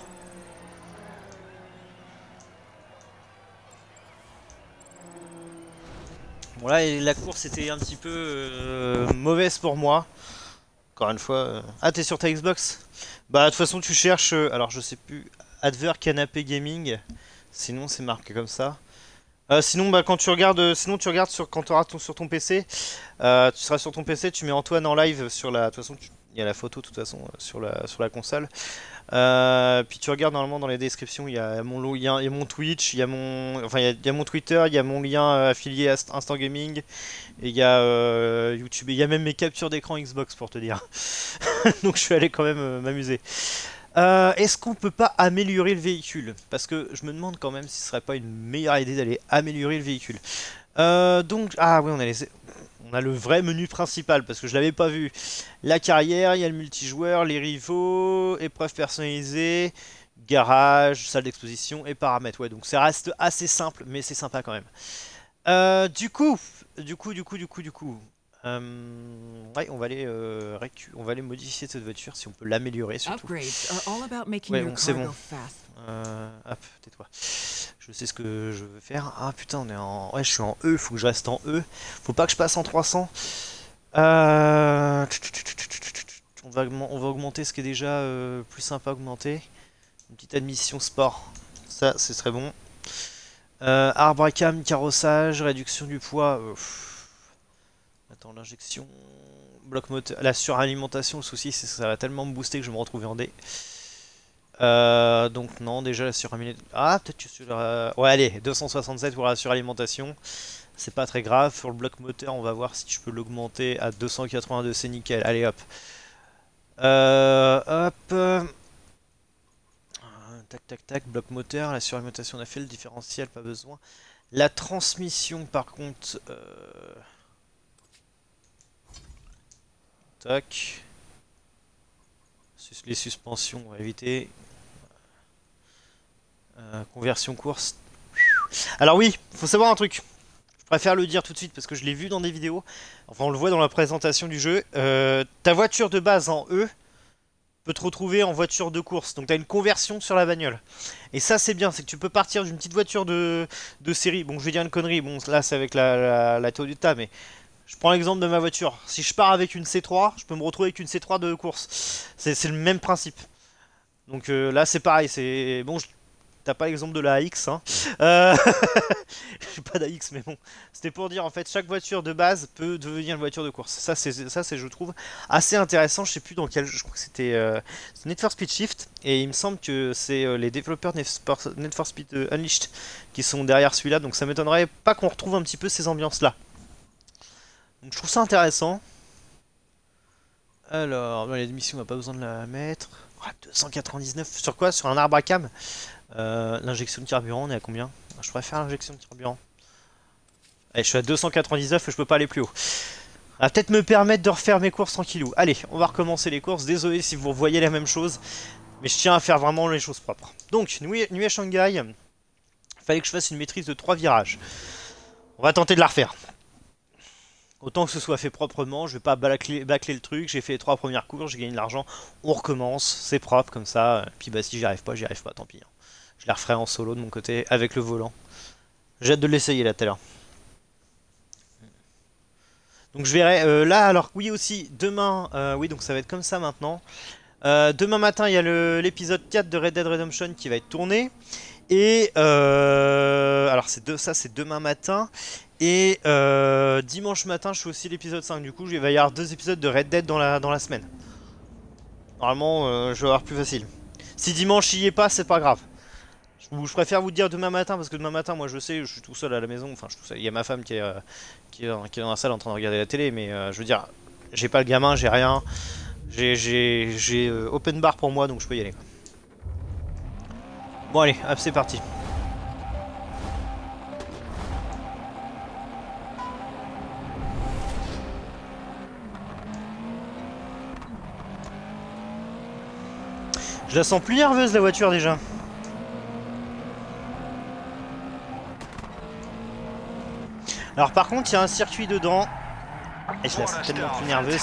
Bon là la course était un petit peu mauvaise pour moi. Encore une fois. Ah t'es sur ta Xbox? Bah de toute façon tu cherches, alors je sais plus, Adver Canapé Gaming. Sinon c'est marqué comme ça. Sinon bah quand tu regardes, quand tu auras sur ton PC, tu seras sur ton PC, tu mets Antoine en live sur la. De toute façon il y a la photo de toute façon sur la console. Puis tu regardes normalement dans les descriptions, il y a il y a mon Twitch, il y a mon Twitter, il y a mon lien affilié à Instant Gaming, et il y a YouTube, et il y a même mes captures d'écran Xbox pour te dire. Donc je suis allé quand même m'amuser. Est-ce qu'on peut pas améliorer le véhicule? Parce que je me demande quand même si ce serait pas une meilleure idée d'aller améliorer le véhicule. Donc, ah oui, on a le vrai menu principal parce que je l'avais pas vu. La carrière, il y a le multijoueur, les rivaux, épreuves personnalisées, garage, salle d'exposition et paramètres. Ouais, donc ça reste assez simple, mais c'est sympa quand même. Du coup, ouais, on va aller modifier cette voiture si on peut l'améliorer surtout. Ouais, donc c'est bon. Hop, tais-toi. Je sais ce que je veux faire. Ah putain, on est en... Ouais, je suis en E, faut que je reste en E. Faut pas que je passe en 300. On va augmenter ce qui est déjà plus sympa à augmenter. Une petite admission sport. Ça, ce serait bon. Arbre à cam, carrossage, réduction du poids. Attends, l'injection, bloc moteur, la suralimentation, le souci c'est que ça va tellement me booster que je vais me retrouver en D. Donc non, déjà la suralimentation... Ah, peut-être que sur la... Ouais, allez, 267 pour la suralimentation. C'est pas très grave. Sur le bloc moteur, on va voir si je peux l'augmenter à 282, c'est nickel. Allez hop. Tac tac tac, bloc moteur, la suralimentation on a fait, le différentiel, pas besoin. La transmission par contre... Tac. Les suspensions, on va éviter. Conversion course. Alors oui, faut savoir un truc. Je préfère le dire tout de suite parce que je l'ai vu dans des vidéos. Enfin, on le voit dans la présentation du jeu. Ta voiture de base en E peut te retrouver en voiture de course. Donc tu as une conversion sur la bagnole. Et ça c'est bien, c'est que tu peux partir d'une petite voiture de série. Bon, je vais dire une connerie. Bon, là c'est avec la Toyota, mais... Je prends l'exemple de ma voiture. Si je pars avec une C3, je peux me retrouver avec une C3 de course. C'est le même principe. Donc là, c'est pareil. C'est bon. T'as pas l'exemple de la AX. Hein. J'ai pas d'AX, mais bon. C'était pour dire en fait, chaque voiture de base peut devenir une voiture de course. Ça, c'est je trouve assez intéressant. Je sais plus dans quel. Je crois que c'était Need for Speed Shift. Et il me semble que c'est les développeurs Need for Speed Unleashed qui sont derrière celui-là. Donc ça m'étonnerait pas qu'on retrouve un petit peu ces ambiances-là. Donc je trouve ça intéressant. Alors, l'émission on n'a pas besoin de la mettre. 299 sur quoi? Sur un arbre à cam. L'injection de carburant, on est à combien? Je préfère l'injection de carburant. Allez, je suis à 299 et je peux pas aller plus haut. Ça va peut-être me permettre de refaire mes courses tranquillou. Allez, on va recommencer les courses. Désolé si vous voyez la même chose. Mais je tiens à faire vraiment les choses propres. Donc, nuit à Shanghai. Il fallait que je fasse une maîtrise de 3 virages. On va tenter de la refaire. Autant que ce soit fait proprement, je vais pas bâcler le truc, j'ai fait les 3 premières courses, j'ai gagné de l'argent, on recommence, c'est propre comme ça, et puis bah si j'y arrive pas, tant pis. Hein. Je la referai en solo de mon côté, avec le volant. J'ai hâte de l'essayer là tout à l'heure. Donc je verrai, là alors oui aussi, demain, oui donc ça va être comme ça maintenant. Demain matin il y a l'épisode 4 de Red Dead Redemption qui va être tourné. Et alors ça c'est demain matin. Et dimanche matin je fais aussi l'épisode 5. Du coup il va y avoir 2 épisodes de Red Dead dans la semaine. Normalement je vais avoir plus facile. Si dimanche il y est pas, c'est pas grave. Je préfère vous dire demain matin parce que demain matin moi je sais, je suis tout seul à la maison. Enfin je suis tout seul. Il y a ma femme qui est dans la salle en train de regarder la télé. Mais je veux dire, j'ai pas le gamin, j'ai rien. J'ai open bar pour moi donc je peux y aller. Bon allez, hop c'est parti. Je la sens plus nerveuse la voiture déjà. Alors par contre il y a un circuit dedans. Et je la sens tellement plus nerveuse.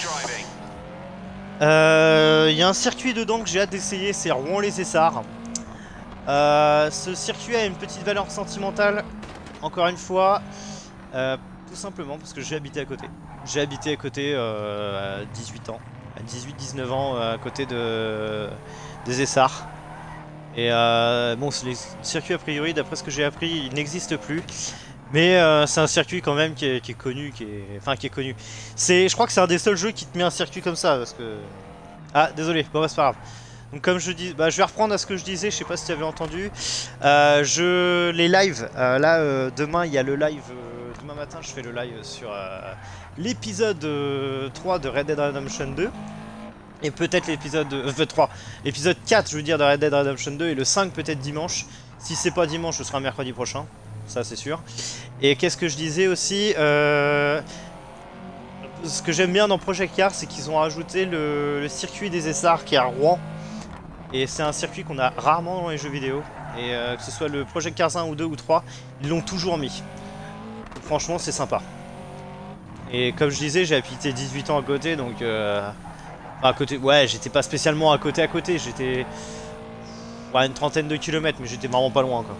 Il y a un circuit dedans que j'ai hâte d'essayer, c'est Rouen-les-Essarts. Ce circuit a une petite valeur sentimentale, encore une fois, tout simplement parce que j'ai habité à côté. J'ai habité à côté à 18 ans, à 18-19 ans à côté des Essarts. Et bon, le circuit a priori, d'après ce que j'ai appris, il n'existe plus. Mais c'est un circuit quand même qui est connu, qui est connu. Je crois que c'est un des seuls jeux qui te met un circuit comme ça, parce que... Ah, désolé, bon bah c'est pas grave. Donc comme je dis, bah, je vais reprendre à ce que je disais, je sais pas si tu avais entendu. Les lives, là demain il y a le live, demain matin je fais le live sur l'épisode 3 de Red Dead Redemption 2. Et peut-être l'épisode 3, l'épisode 4 je veux dire de Red Dead Redemption 2 et le 5 peut-être dimanche. Si c'est pas dimanche ce sera mercredi prochain, ça c'est sûr. Et qu'est-ce que je disais aussi, ce que j'aime bien dans Project Cars c'est qu'ils ont rajouté le circuit des Essarts qui est à Rouen. Et c'est un circuit qu'on a rarement dans les jeux vidéo. Et que ce soit le Project Cars 1 ou 2 ou 3, ils l'ont toujours mis. Donc, franchement c'est sympa. Et comme je disais, j'ai habité 18 ans à côté, donc... à côté, ouais, j'étais pas spécialement à côté, j'étais... Ouais, une trentaine de kilomètres, mais j'étais vraiment pas loin, quoi.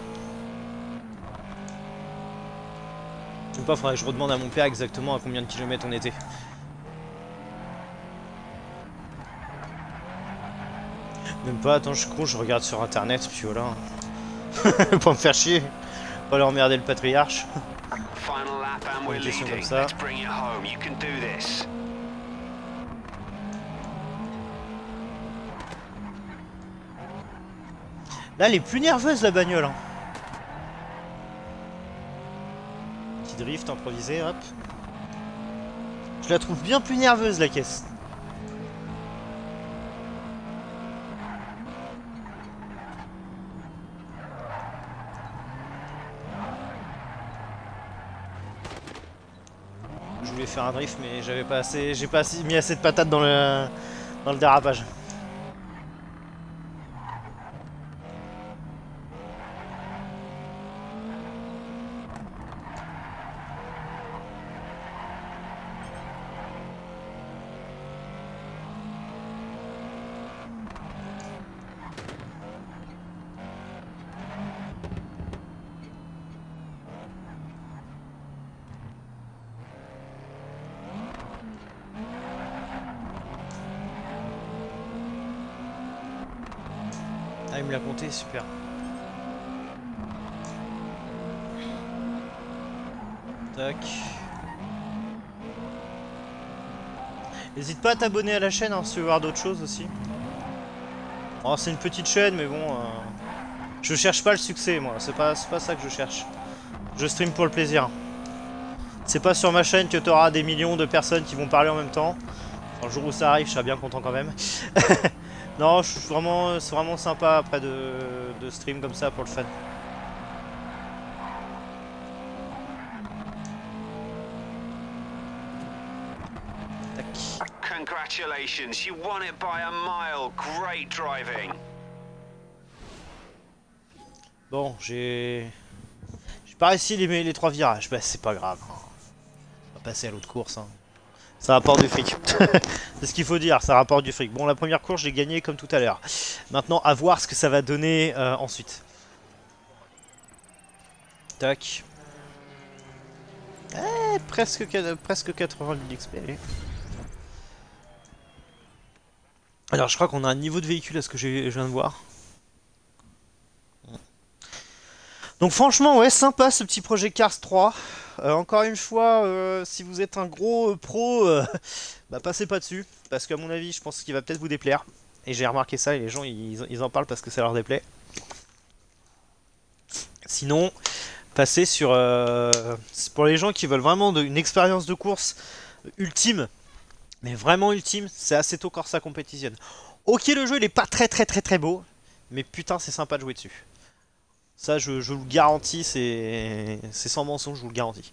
Je sais pas, faudrait que je redemande à mon père exactement à combien de kilomètres on était. Même pas, attends, je suis con, je regarde sur internet, puis voilà. Pour me faire chier. Pas leur emmerder le patriarche. Une question comme ça. Là, elle est plus nerveuse la bagnole. Hein. Petite drift improvisé, hop. Je la trouve bien plus nerveuse la caisse. Je voulais faire un drift mais j'avais pas assez, j'ai pas mis assez de patates dans le dérapage. Ah, il me l'a compté, super. Tac. N'hésite pas à t'abonner à la chaîne hein, si tu veux voir d'autres choses aussi. Oh, c'est une petite chaîne, mais bon... je cherche pas le succès, moi. C'est pas ça que je cherche. Je stream pour le plaisir. C'est pas sur ma chaîne que tu auras des millions de personnes qui vont parler en même temps. Le jour où ça arrive, je serai bien content quand même. Non, c'est vraiment sympa après de stream comme ça pour le fun. Tac. Congratulations, you won it by a mile. Great driving. Bon, j'ai pas réussi les 3 virages. Bah, c'est pas grave. On va passer à l'autre course. Hein. Ça rapporte du fric. C'est ce qu'il faut dire, ça rapporte du fric. Bon, la première course, j'ai gagné comme tout à l'heure. Maintenant, à voir ce que ça va donner ensuite. Tac. Presque 80 d'XP. Alors, je crois qu'on a un niveau de véhicule à ce que je viens de voir. Donc franchement, ouais, sympa ce petit projet Cars 3. Encore une fois, si vous êtes un gros pro, bah passez pas dessus. Parce qu'à mon avis, je pense qu'il va peut-être vous déplaire. Et j'ai remarqué ça et les gens, ils en parlent parce que ça leur déplaît. Sinon, passez sur... pour les gens qui veulent vraiment une expérience de course ultime, mais vraiment ultime, c'est Assetto Corsa Competition. Ok, le jeu, il est pas très beau, mais putain, c'est sympa de jouer dessus. Ça, je vous le garantis, c'est sans mensonge, je vous le garantis.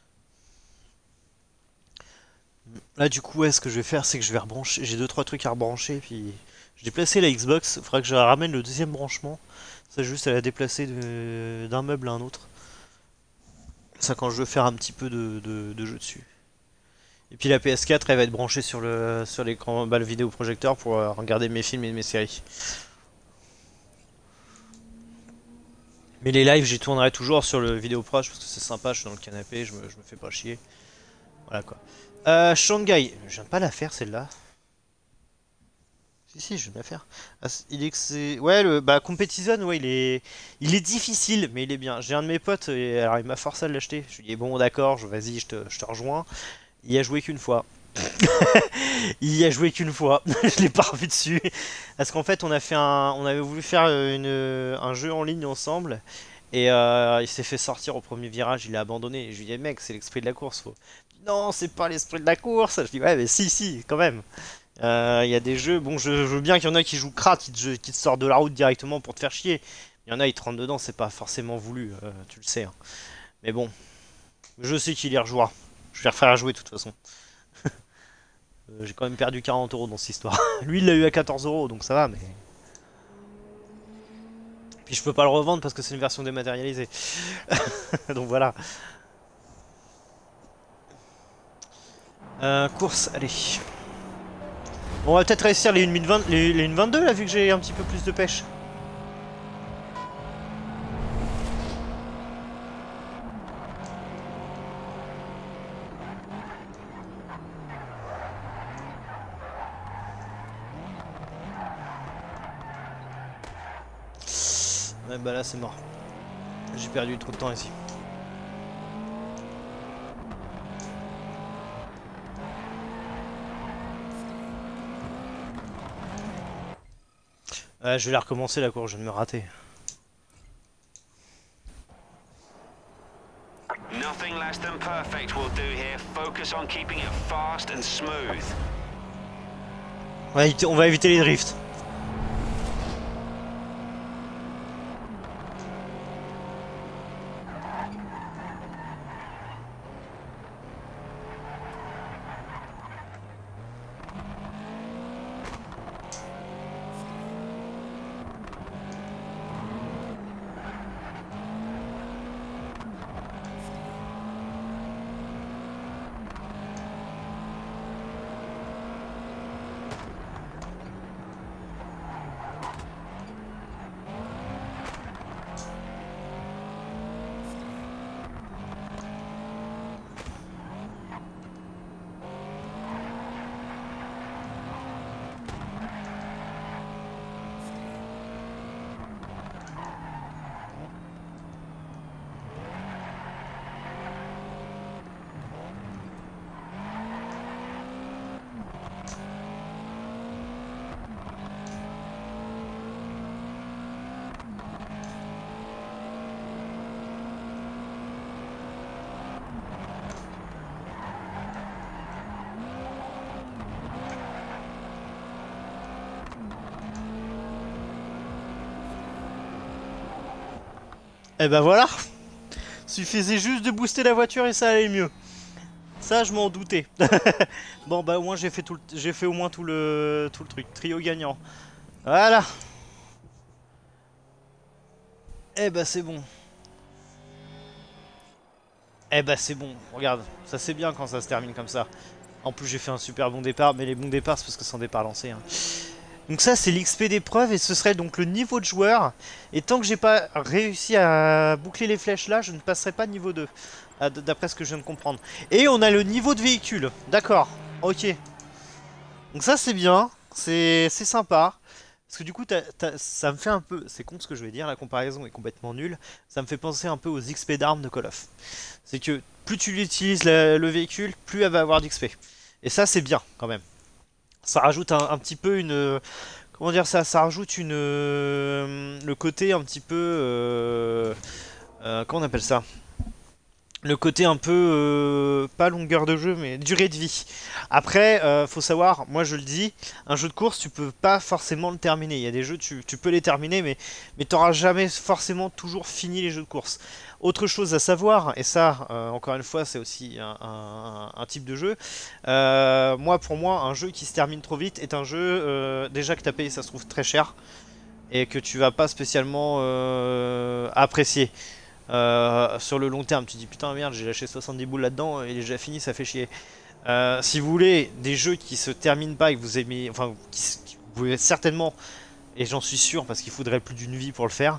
Là, du coup, ouais, ce que je vais faire, c'est que je vais rebrancher. J'ai 2-3 trucs à rebrancher, puis j'ai déplacé la Xbox. Il faudra que je ramène le deuxième branchement. Ça, juste à la déplacer d'un meuble à un autre. Ça, quand je veux faire un petit peu de jeu dessus. Et puis la PS4, elle va être branchée sur l'écran, le vidéoprojecteur pour regarder mes films et mes séries. Mais les lives, j'y tournerai toujours sur le vidéoproche parce que c'est sympa, je suis dans le canapé, je me fais pas chier. Voilà quoi. Shanghai, je viens pas la faire celle-là. Si, je viens de la faire. Ah, ouais, bah Competition, ouais, il est difficile, mais il est bien. J'ai un de mes potes, et alors il m'a forcé à l'acheter. Je lui ai dit, bon d'accord, vas-y, je te rejoins. Il y a joué qu'une fois. Il y a joué qu'une fois. Je l'ai pas revu dessus. Parce qu'en fait, on avait voulu faire un jeu en ligne ensemble. Et il s'est fait sortir au premier virage, il a abandonné. Je lui ai dit, mec, c'est l'esprit de la course. Non, c'est pas l'esprit de la course. Je dis, ouais, mais si, quand même. Il y a des jeux, bon, je veux bien qu'il y en a qui jouent crade, qui te sortent de la route directement pour te faire chier. Il y en a, ils te rentrent dedans, c'est pas forcément voulu, tu le sais. Hein. Mais bon, je sais qu'il y rejouera. Je vais refaire à jouer de toute façon. J'ai quand même perdu 40 € dans cette histoire. Lui, il l'a eu à 14 €, donc ça va, mais... Puis je peux pas le revendre parce que c'est une version dématérialisée. Donc voilà. Course, allez. Bon, on va peut-être réussir les 1.22 là, vu que j'ai un petit peu plus de pêche. Ouais, bah là c'est mort. J'ai perdu trop de temps ici. Je vais la recommencer la course, je viens de me rater. Nothing less than focus on keeping it fast and smooth. On va éviter les drifts. Et ben voilà. Suffisait juste de booster la voiture et ça allait mieux. Ça je m'en doutais. Bon bah au moins j'ai fait au moins tout le truc. Trio gagnant. Voilà. Eh bah c'est bon. Eh bah c'est bon. Regarde, ça c'est bien quand ça se termine comme ça. En plus j'ai fait un super bon départ, mais les bons départs c'est parce que c'est un départ lancé. Hein. Donc ça c'est l'XP d'épreuve et ce serait donc le niveau de joueur. Et tant que j'ai pas réussi à boucler les flèches là, je ne passerai pas niveau 2. D'après ce que je viens de comprendre. Et on a le niveau de véhicule. D'accord, ok. Donc ça c'est bien, c'est sympa. Parce que du coup ça me fait un peu... C'est con ce que je vais dire, la comparaison est complètement nulle. Ça me fait penser un peu aux XP d'armes de Call of. C'est que plus tu utilises le véhicule, plus elle va avoir d'XP. Et ça c'est bien quand même. Ça rajoute un petit peu une... Comment dire ça? Ça rajoute une... le côté un petit peu... comment on appelle ça? Le côté un peu... pas longueur de jeu, mais durée de vie. Après, faut savoir, moi je le dis, un jeu de course, tu peux pas forcément le terminer. Il y a des jeux, tu peux les terminer, mais t'auras jamais forcément toujours fini les jeux de course. Autre chose à savoir, et ça, encore une fois, c'est aussi un type de jeu. Pour moi, un jeu qui se termine trop vite est un jeu, déjà que tu as payé, ça se trouve très cher, et que tu vas pas spécialement apprécier. Sur le long terme, tu dis putain merde, j'ai lâché 70 boules là-dedans, et il est déjà fini, ça fait chier. Si vous voulez des jeux qui se terminent pas et que vous aimez, enfin, vous pouvez certainement... Et j'en suis sûr parce qu'il faudrait plus d'une vie pour le faire.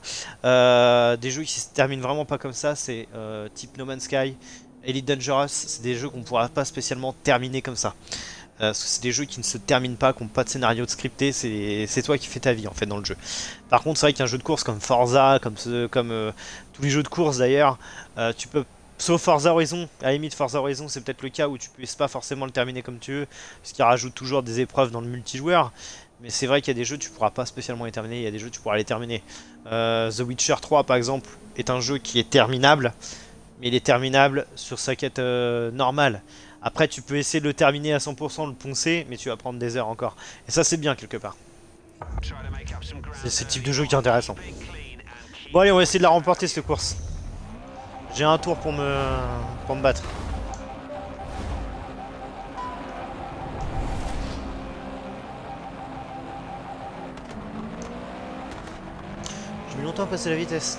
Des jeux qui se terminent vraiment pas comme ça, c'est type No Man's Sky, Elite Dangerous, c'est des jeux qu'on pourra pas spécialement terminer comme ça. C'est des jeux qui ne se terminent pas, qui n'ont pas de scénario de scripté, c'est toi qui fais ta vie en fait dans le jeu. Par contre c'est vrai qu'un jeu de course comme Forza, comme tous les jeux de course d'ailleurs, tu peux... Sauf Forza Horizon, à la limite Forza Horizon c'est peut-être le cas où tu ne puisses pas forcément le terminer comme tu veux, puisqu'il rajoute toujours des épreuves dans le multijoueur. Mais c'est vrai qu'il y a des jeux tu pourras pas spécialement les terminer, il y a des jeux tu pourras les terminer. The Witcher 3 par exemple est un jeu qui est terminable, mais il est terminable sur sa quête normale. Après tu peux essayer de le terminer à 100%, le poncer, mais tu vas prendre des heures encore. Et ça c'est bien quelque part. C'est ce type de jeu qui est intéressant. Bon allez, on va essayer de la remporter cette course. J'ai un tour pour me battre. J'ai mis longtemps à passer la vitesse.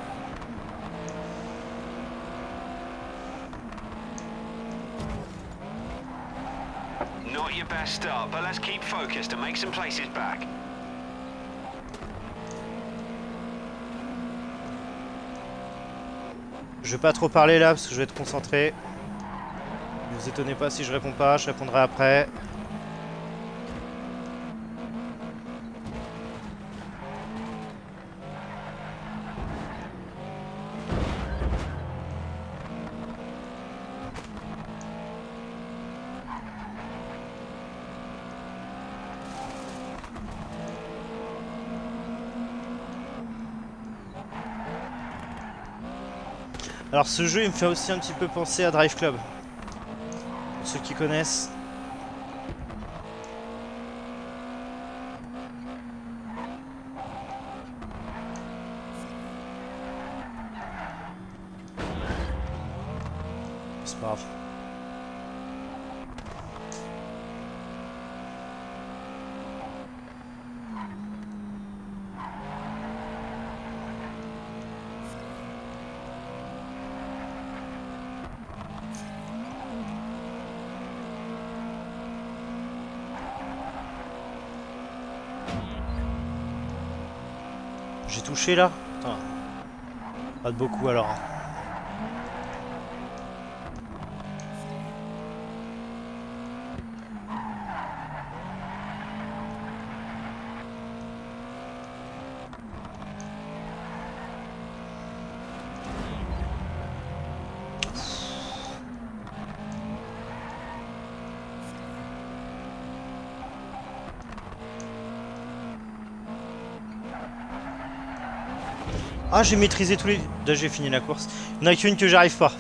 Not your best start, but let's keep focused and make some places back. Je vais pas trop parler là parce que je vais être concentré. Ne vous étonnez pas si je réponds pas, je répondrai après. Alors ce jeu il me fait aussi un petit peu penser à Drive Club. ceux qui connaissent. C'est pas grave. J'ai touché là? Putain. Pas de beaucoup alors. Ah, j'ai maîtrisé tous les... Là, j'ai fini la course. Il n'y en a qu'une que j'arrive pas.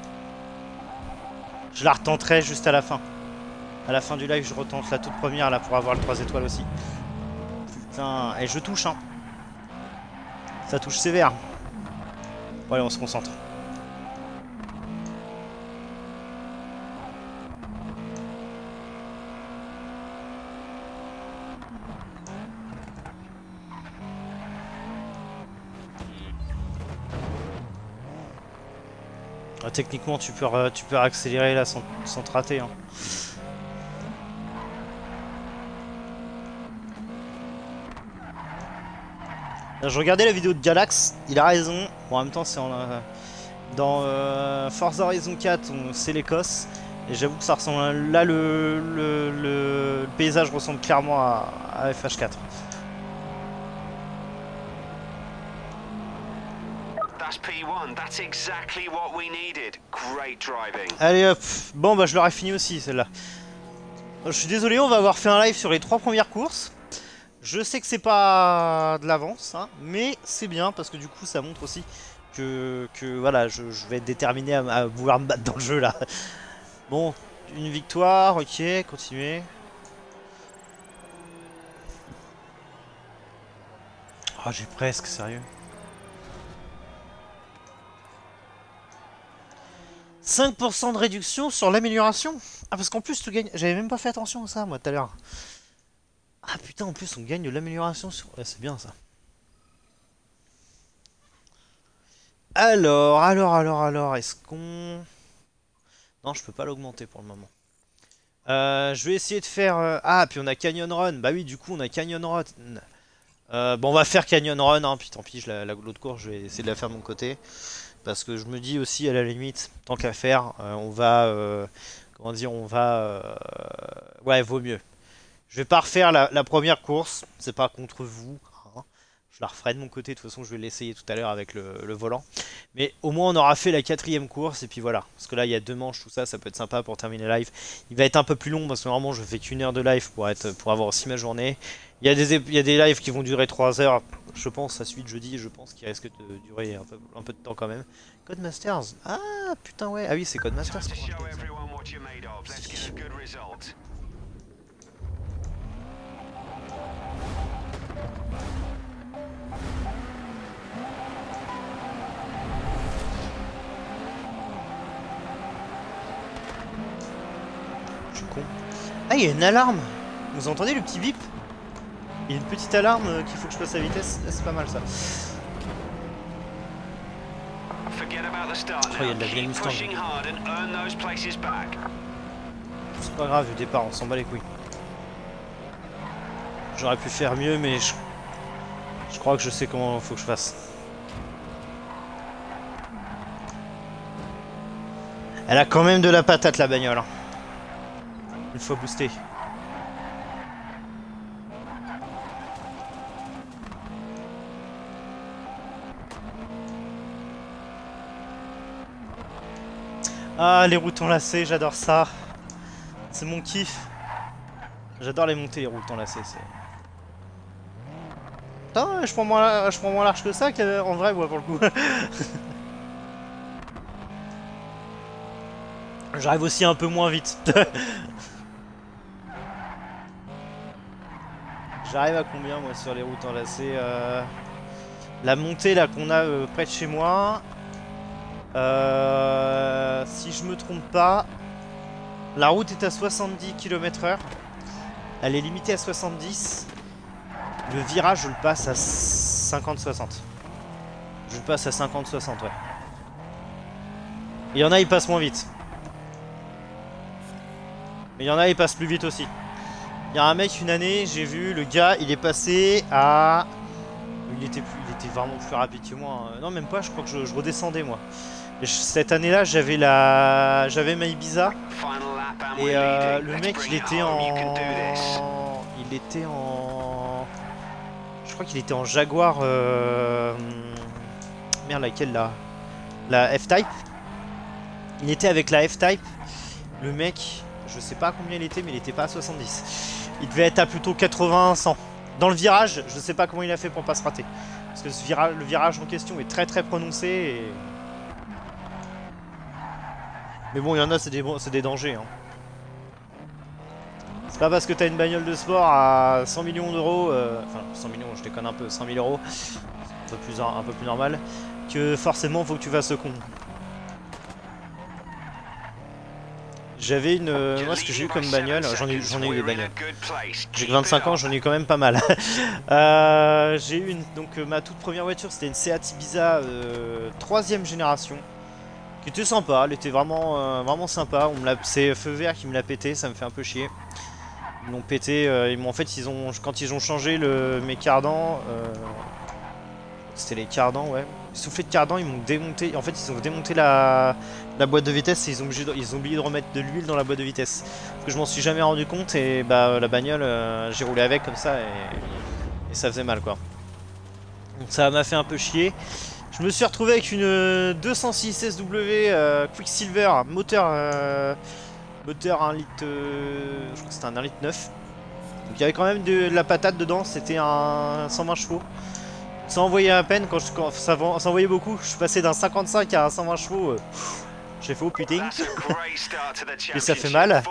Je la retenterai juste à la fin. À la fin du live, je retente la toute première là pour avoir le 3 étoiles aussi. Putain, et je touche hein. Ça touche sévère. Bon, allez, on se concentre. Techniquement, tu peux accélérer là sans te rater. Hein. Là, je regardais la vidéo de Galax, il a raison. Bon, en même temps, c'est dans Forza Horizon 4, c'est l'Écosse. Et j'avoue que ça ressemble. Là, le paysage ressemble clairement à FH4. Allez hop, bon bah je l'aurais fini aussi celle-là. Je suis désolé, on va avoir fait un live sur les 3 premières courses. Je sais que c'est pas de l'avance, hein, mais c'est bien parce que du coup ça montre aussi que voilà, je vais être déterminé à vouloir me battre dans le jeu là. Bon, une victoire, ok, continuez. Ah, j'ai presque, sérieux. 5% de réduction sur l'amélioration. Ah, parce qu'en plus tu gagnes. J'avais même pas fait attention à ça moi tout à l'heure. Ah putain, en plus on gagne de l'amélioration sur. Ouais, c'est bien ça. Alors, est-ce qu'on... Non, je peux pas l'augmenter pour le moment. Je vais essayer de faire... Ah, puis on a Canyon Run. Bah oui, du coup on a Canyon Run. Bon, on va faire Canyon Run, hein. Puis tant pis, l'autre course, je vais essayer de la faire de mon côté. Parce que je me dis aussi, à la limite, tant qu'à faire, on va... comment dire, on va... ouais, vaut mieux. Je vais pas refaire la première course, c'est pas contre vous. Hein. Je la referai de mon côté, de toute façon je vais l'essayer tout à l'heure avec le volant. Mais au moins on aura fait la 4ème course et puis voilà. Parce que là il y a 2 manches, tout ça, ça peut être sympa pour terminer le live. Il va être un peu plus long parce que normalement je fais qu'1 heure de live pour avoir aussi ma journée. Il y a des lives qui vont durer 3 heures, je pense, à suite jeudi, je pense qu'il risque de durer un peu de temps quand même. Codemasters, ah putain ouais, ah oui c'est Codemasters. Je suis con. Ah, il y a une alarme. Vous entendez le petit bip? Il y a une petite alarme qu'il faut que je passe à vitesse. C'est pas mal ça. Oh, il y a de la vieille Mustang. C'est pas grave, au départ, on s'en bat les couilles. J'aurais pu faire mieux, mais je crois que je sais comment il faut que je fasse. Elle a quand même de la patate la bagnole. Hein. Une fois boostée. Ah, les routes enlacées, j'adore ça. C'est mon kiff. J'adore les montées, les routes enlacées. Putain, je prends moins large que ça en vrai, moi, pour le coup. J'arrive aussi un peu moins vite. J'arrive à combien moi sur les routes enlacées la montée là qu'on a près de chez moi. Si je me trompe pas, la route est à 70 km/h. Elle est limitée à 70. Le virage, je le passe à 50-60. Je le passe à 50-60, ouais. Il y en a, ils passent moins vite. Mais il y en a, ils passent plus vite aussi. Il y a un mec, une année, j'ai vu, le gars, il est passé à... Il était vraiment plus rapide que moi. Non, même pas, je crois que je redescendais, moi. Et cette année-là, j'avais ma Ibiza. Et le mec, il était en... Je crois qu'il était en Jaguar... Merde, laquelle, là? La F-Type. Il était avec la F-Type. Le mec, je sais pas combien il était, mais il était pas à 70. Il devait être à plutôt 80-100. Dans le virage, je sais pas comment il a fait pour pas se rater. Parce que le virage en question est très très prononcé. Et... Mais bon, il y en a, c'est des dangers. Hein. C'est pas parce que t'as une bagnole de sport à 100 millions d'euros, enfin 100 millions, je déconne un peu, 100 000 euros, un peu plus normal, que forcément faut que tu fasses ce con. J'avais moi ce que j'ai eu comme bagnole, j'en ai eu des bagnoles. J'ai que 25 ans, j'en ai eu quand même pas mal. J'ai eu donc ma toute première voiture, c'était une Seat Ibiza 3ème génération. Qui était sympa, elle était vraiment sympa. C'est Feu Vert qui me l'a pété, ça me fait un peu chier. Ils m'ont pété, en fait quand ils ont changé mes cardans, c'était les cardans, ouais. Les soufflets de cardans, ils m'ont démonté. En fait, ils ont démonté la boîte de vitesse et ils ont oublié de remettre de l'huile dans la boîte de vitesse. Parce que je m'en suis jamais rendu compte et bah la bagnole, j'ai roulé avec comme ça et ça faisait mal quoi. Donc ça m'a fait un peu chier. Je me suis retrouvé avec une 206 SW Quicksilver, moteur 1 litre, je crois que c'était un 1 litre 9. Donc il y avait quand même de la patate dedans, c'était un 120 chevaux. Ça envoyait à peine, quand ça envoyait beaucoup, je suis passé d'un 55 à un 120 chevaux. J'ai fait au putain. Et ça fait mal.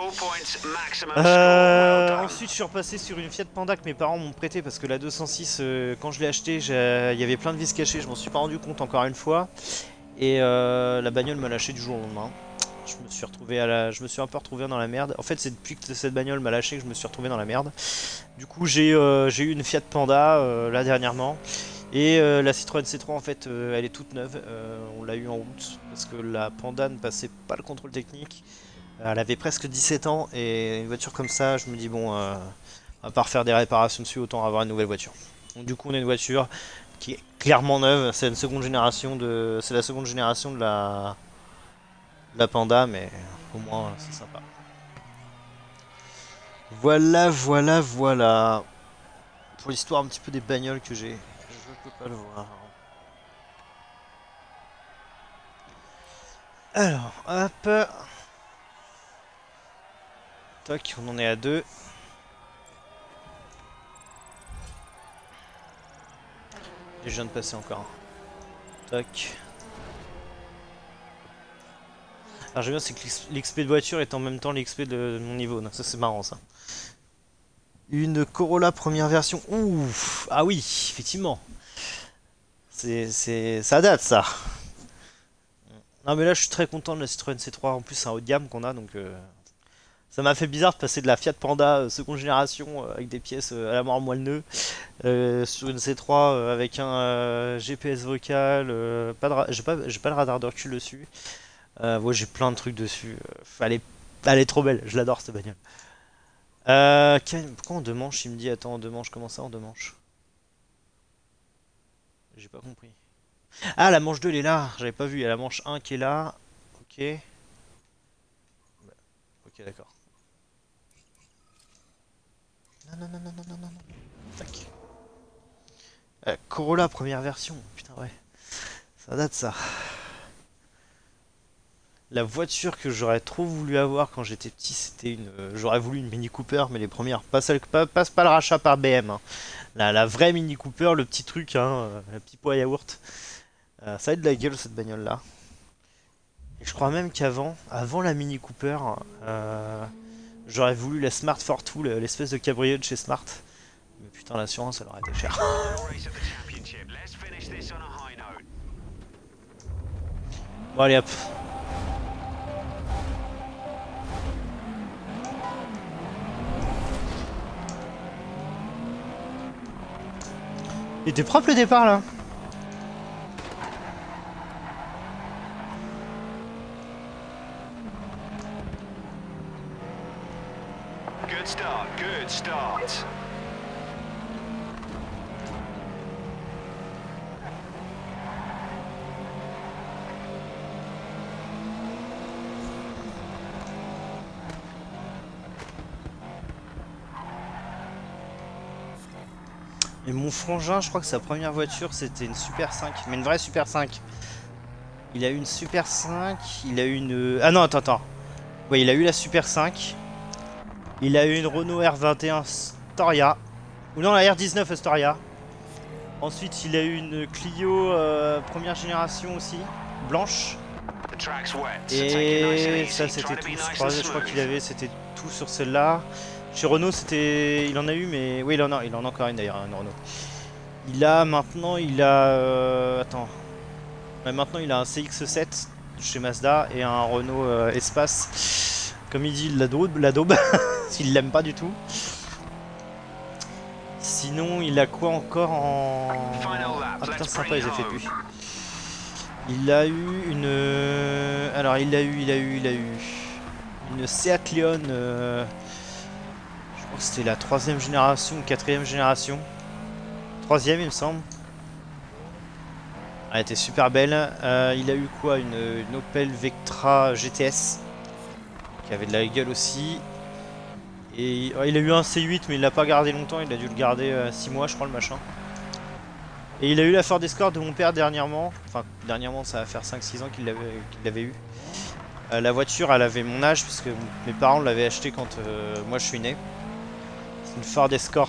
Ensuite je suis repassé sur une Fiat Panda que mes parents m'ont prêté parce que la 206 quand je l'ai acheté il y avait plein de vis cachées, je m'en suis pas rendu compte encore une fois. Et la bagnole m'a lâché du jour au lendemain. Je me suis un peu retrouvé dans la merde. En fait c'est depuis que cette bagnole m'a lâché que je me suis retrouvé dans la merde. Du coup j'ai eu une Fiat Panda là dernièrement. Et la Citroën C3 en fait elle est toute neuve, on l'a eu en route parce que la Panda ne passait pas le contrôle technique. Elle avait presque 17 ans et une voiture comme ça je me dis bon à part faire des réparations dessus autant avoir une nouvelle voiture. Donc du coup on a une voiture qui est clairement neuve, c'est la seconde génération de la Panda mais au moins c'est sympa. Voilà pour l'histoire un petit peu des bagnoles que j'ai. Je peux pas le voir. Alors, hop. Toc, on en est à 2. Et je viens de passer encore un. Toc. Alors j'aime bien, c'est que l'XP de voiture est en même temps l'XP de mon niveau. Ça c'est marrant ça. Une Corolla première version. Ouf. Ah oui, effectivement. Ça date ça. Non mais là je suis très content de la Citroën C3. En plus c'est un haut de gamme qu'on a donc ça m'a fait bizarre de passer de la Fiat Panda seconde génération avec des pièces à la mort moelle nœud sur une C3 avec un GPS vocal. J'ai pas le radar de recul dessus. Ouais, j'ai plein de trucs dessus. Elle est trop belle. Je l'adore cette bagnole. Pourquoi en deux manches? Il me dit attends en deux manches. Comment ça en deux manches? J'ai pas compris. Ah, la manche 2 elle est là, j'avais pas vu, il y a la manche 1 qui est là. Ok. Ok, d'accord. Non. Tac. Corolla première version, putain ouais. Ça date ça. La voiture que j'aurais trop voulu avoir quand j'étais petit, c'était j'aurais voulu une Mini Cooper, mais les premières, pas le rachat par BM. Hein. La vraie Mini Cooper, le petit truc, hein, le petit pot à yaourt. Ça a de la gueule cette bagnole là. Et je crois même qu'avant, avant la Mini Cooper, j'aurais voulu la Smart Fortwo, l'espèce de cabriolet de chez Smart. Mais putain, l'assurance, elle aurait été chère. Bon, allez hop. Il était propre le départ là. Good start, good start. Et mon frangin, je crois que sa première voiture c'était une Super 5, mais une vraie Super 5. Il a eu une Super 5, il a eu une... Ah non, attends. Ouais, il a eu la Super 5. Il a eu une Renault R21 Storia. Ou non, la R19 Storia. Ensuite, il a eu une Clio première génération aussi, blanche. Et ça c'était tout, je crois qu'il avait, c'était tout sur celle-là. Chez Renault, c'était, il en a eu, mais oui, il en a encore une d'ailleurs, une Renault. Il a maintenant, attends, ouais, maintenant il a un CX-7 chez Mazda et un Renault Espace. Comme il dit, la daube, s'il l'aime pas du tout. Sinon, il a quoi encore en... Ah putain, sympa, ils ont fait plus. Il a eu une... Alors, il a eu une Seat Leon... Je crois que c'était la 3ème génération ou 4ème génération. 3ème, il me semble. Elle était super belle. Il a eu quoi, une Opel Vectra GTS. Qui avait de la gueule aussi. Et il a eu un C8, mais il l'a pas gardé longtemps. Il a dû le garder 6 mois, je crois, le machin. Et il a eu la Ford Escort de mon père dernièrement. Enfin, dernièrement, ça va faire 5-6 ans qu'il l'avait eu. La voiture, elle avait mon âge, puisque mes parents l'avaient acheté quand moi je suis né. C'est une Ford Escort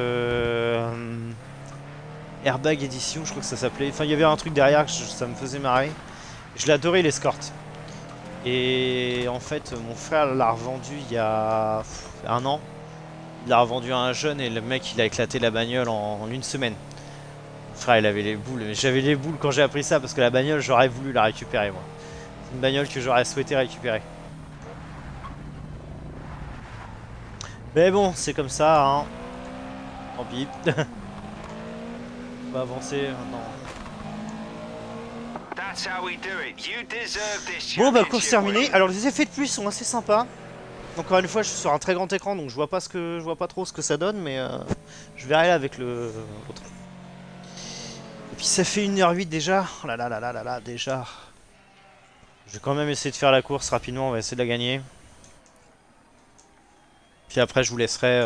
Airbag Edition, je crois que ça s'appelait. Enfin, il y avait un truc derrière, ça me faisait marrer. Je l'adorais, l'Escort. Et en fait, mon frère l'a revendu il y a 1 an. Il l'a revendu à un jeune et le mec, il a éclaté la bagnole en 1 semaine. Frère, il avait les boules, mais j'avais les boules quand j'ai appris ça parce que la bagnole, j'aurais voulu la récupérer moi. C'est une bagnole que j'aurais souhaité récupérer. Mais bon, c'est comme ça, hein. Tant pis. On va avancer maintenant. Bon bah, course terminée. Alors les effets de pluie sont assez sympas. Encore une fois, je suis sur un très grand écran, donc je vois pas trop ce que ça donne, mais je verrai là avec le l'autre. Et puis ça fait 1h08 déjà. Oh là là là là là là, déjà. Je vais quand même essayer de faire la course rapidement, on va essayer de la gagner. Puis après je vous laisserai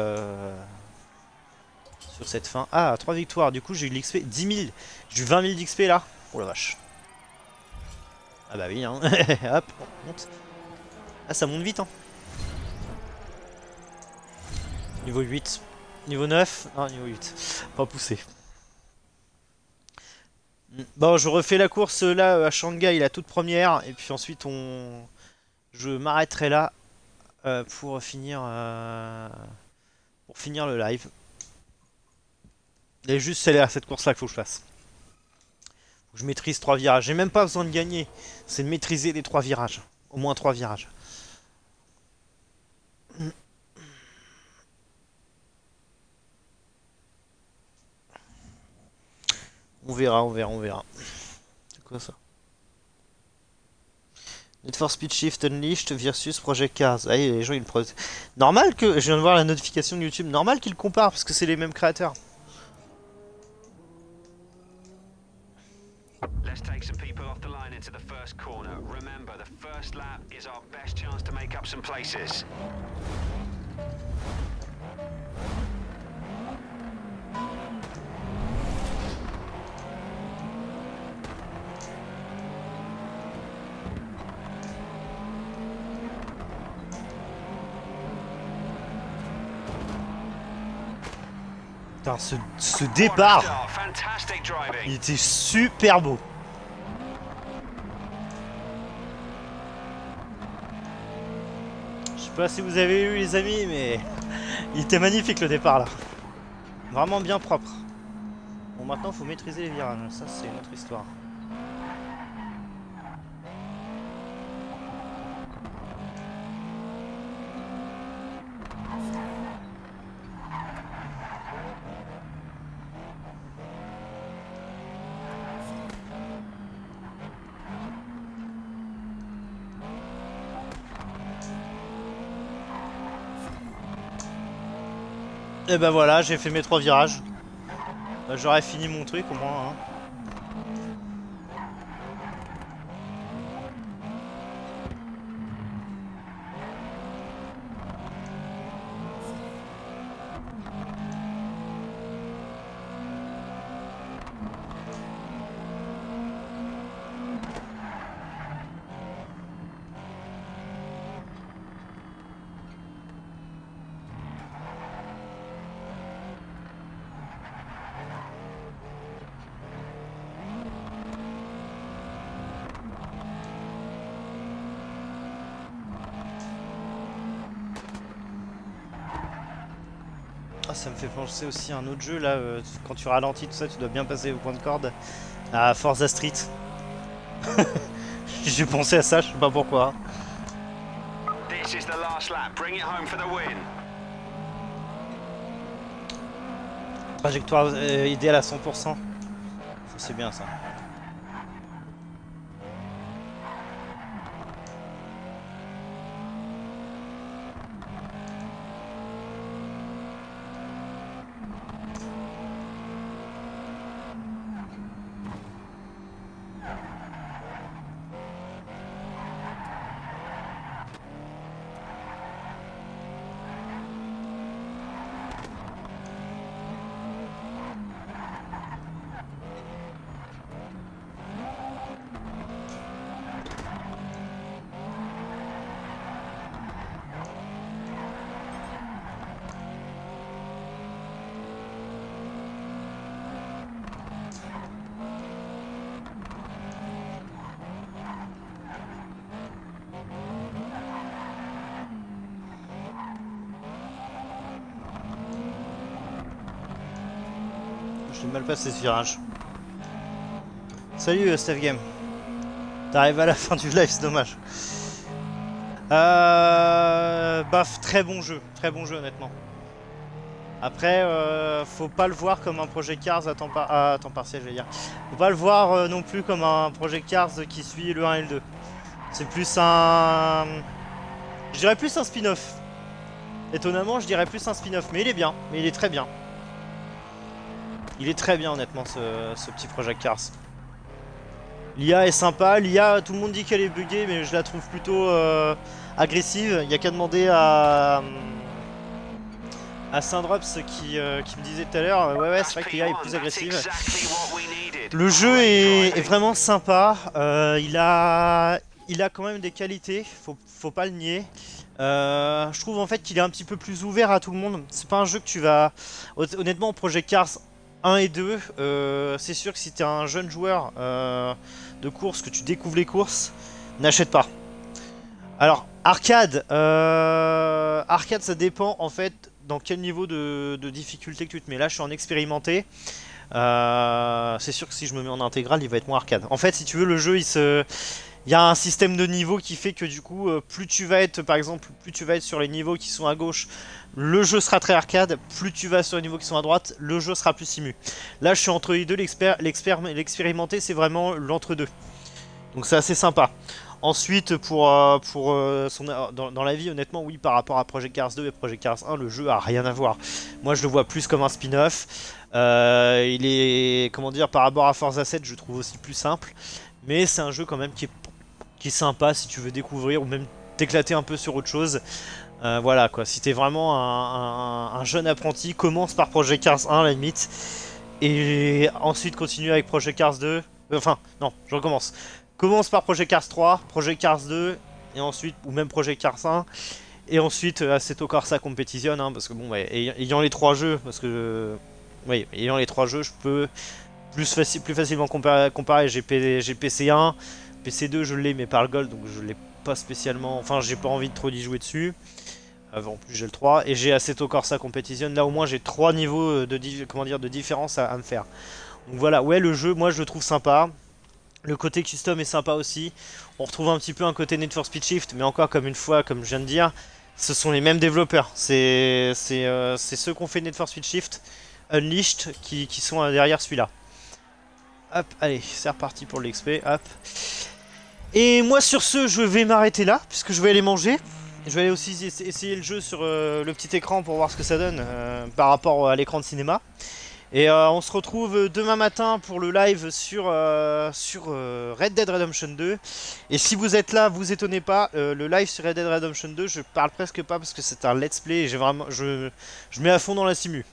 sur cette fin. Ah, 3 victoires, du coup j'ai eu l'XP 10 000. J'ai eu 20 000 d'XP là. Oh la vache. Ah bah oui hein. Hop, on monte. Ah ça monte vite hein. Niveau 8. Niveau 9. Non, niveau 8. Pas poussé. Bon, je refais la course là à Shanghai, la toute première. Et puis ensuite, je m'arrêterai là pour finir le live. Et juste, c'est cette course-là qu'il faut que je fasse. Faut que je maîtrise 3 virages. J'ai même pas besoin de gagner. C'est de maîtriser les 3 virages. Au moins 3 virages. On verra, on verra, on verra. C'est quoi ça? Need for Speed Shift Unleashed versus Project Cars. Ah, les gens ils le normal que. Je viens de voir la notification de YouTube. Normal qu'ils le comparent parce que c'est les mêmes créateurs. Let's take some people off the line into the first corner. Remember, the first lap is our best chance to make up some places. Putain, ce départ, il était super beau. sais pas si vous avez vu les amis, mais il était magnifique le départ là. Vraiment bien propre. Bon, maintenant faut maîtriser les virages, ça c'est une autre histoire. Et ben voilà, j'ai fait mes 3 virages. J'aurais fini mon truc au moins. Hein. Ah, ça me fait penser aussi à un autre jeu là, quand tu ralentis tout ça, tu dois bien passer au point de corde. À Forza Street. J'ai pensé à ça, je sais pas pourquoi. This is the last lap. Bring it home for the win. Trajectoire idéale à 100%. Ça c'est bien ça. J'ai mal passé ce virage. Salut Steph Game. T'arrives à la fin du live, c'est dommage. Baf, très bon jeu honnêtement. Après, faut pas le voir comme un Project Cars à temps partiel, je vais dire. Faut pas le voir non plus comme un Project Cars qui suit le 1 et le 2. C'est plus un... Je dirais plus un spin-off. Étonnamment, je dirais plus un spin-off, mais il est bien, mais il est très bien. Il est très bien honnêtement ce petit Project Cars. L'IA est sympa, l'IA tout le monde dit qu'elle est buggée mais je la trouve plutôt agressive. Il n'y a qu'à demander à Syndrops qui me disait tout à l'heure, ouais c'est vrai que l'IA est plus agressive. Le jeu est vraiment sympa, il a quand même des qualités, faut pas le nier. Je trouve en fait qu'il est un petit peu plus ouvert à tout le monde. C'est pas un jeu que tu vas... Honnêtement, Project Cars 1 et 2, c'est sûr que si tu es un jeune joueur de course, que tu découvres les courses, n'achète pas. Alors, arcade, ça dépend en fait dans quel niveau de difficulté que tu te mets. Là, je suis en expérimenté. C'est sûr que si je me mets en intégrale, il va être moins arcade. En fait, si tu veux, le jeu, il y a un système de niveau qui fait que du coup, plus tu vas être, par exemple, plus tu vas être sur les niveaux qui sont à gauche, le jeu sera très arcade. Plus tu vas sur les niveaux qui sont à droite, le jeu sera plus simu. Là, je suis entre les deux. L'expérimenté, c'est vraiment l'entre-deux. Donc, c'est assez sympa. Ensuite, dans la vie, honnêtement, oui, par rapport à Project Cars 2 et Project Cars 1, le jeu a rien à voir. Moi, je le vois plus comme un spin-off. Il est, comment dire, par rapport à Forza 7, je trouve aussi plus simple. Mais c'est un jeu quand même qui est sympa si tu veux découvrir ou même t'éclater un peu sur autre chose. Voilà quoi, si t'es vraiment un jeune apprenti, commence par Project Cars 1 à la limite. Et ensuite continue avec Project Cars 2. Enfin, non, je recommence. Commence par Project Cars 3, Project Cars 2, et ensuite, ou même Project Cars 1. Et ensuite, Assetto Corsa Competition, hein, parce que bon, ouais, ayant les 3 jeux, parce que... Oui, ayant les 3 jeux, je peux plus facilement comparer. J'ai PC1, PC2 je l'ai mais par le gold, donc je l'ai pas spécialement... Enfin, j'ai pas envie de trop d'y jouer dessus. En plus, j'ai le 3. Et j'ai Assetto Corsa Competition. Là, au moins, j'ai 3 niveaux de différence à me faire. Donc voilà, ouais, le jeu, moi, je le trouve sympa. Le côté custom est sympa aussi. On retrouve un petit peu un côté Need for Speed Shift. Mais encore, comme une fois, comme je viens de dire, ce sont les mêmes développeurs. C'est ceux qui ont fait Need for Speed Shift Unleashed qui sont derrière celui-là. Hop, allez, c'est reparti pour l'XP, hop. Et moi sur ce, je vais m'arrêter là, puisque je vais aller manger. Je vais aller aussi essayer le jeu sur le petit écran pour voir ce que ça donne par rapport à l'écran de cinéma. Et on se retrouve demain matin pour le live sur Red Dead Redemption 2. Et si vous êtes là, vous étonnez pas, le live sur Red Dead Redemption 2, je parle presque pas parce que c'est un let's play et je mets à fond dans la simu.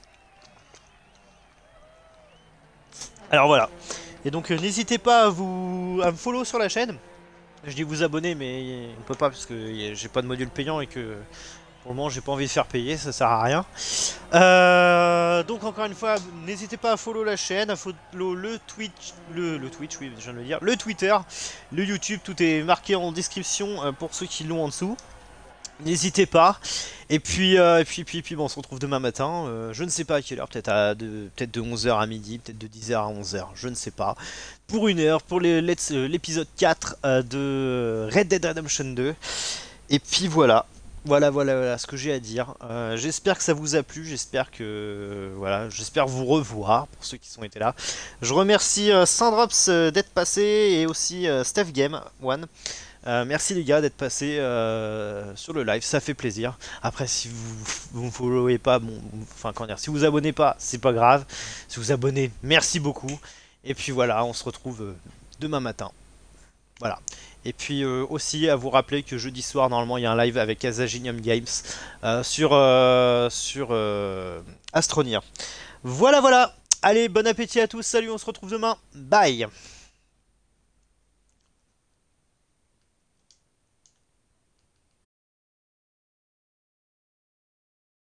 Alors voilà. Et donc n'hésitez pas à me follow sur la chaîne. Je dis vous abonner mais on peut pas parce que j'ai pas de module payant et que pour le moment j'ai pas envie de faire payer, ça sert à rien. Donc encore une fois, n'hésitez pas à follow la chaîne, à follow le Twitch, oui je viens de le dire, le Twitter, le YouTube, tout est marqué en description pour ceux qui l'ont en dessous. N'hésitez pas. Et puis bon, on se retrouve demain matin. Je ne sais pas à quelle heure, peut-être de 11h à midi, peut-être de 10h à 11h, je ne sais pas. Pour 1 heure, pour l'épisode 4 de Red Dead Redemption 2. Et puis voilà. Voilà ce que j'ai à dire. J'espère que ça vous a plu. J'espère vous revoir pour ceux qui sont été là. Je remercie Sandrops d'être passé et aussi Steph Game One. Merci les gars d'être passés sur le live, ça fait plaisir. Après si vous me followez pas, bon, enfin comment dire, si vous abonnez pas, c'est pas grave. Si vous abonnez, merci beaucoup. Et puis voilà, on se retrouve demain matin. Voilà. Et puis aussi à vous rappeler que jeudi soir normalement il y a un live avec Azaginium Games sur Astroneer. Voilà. Allez, bon appétit à tous, salut, on se retrouve demain. Bye.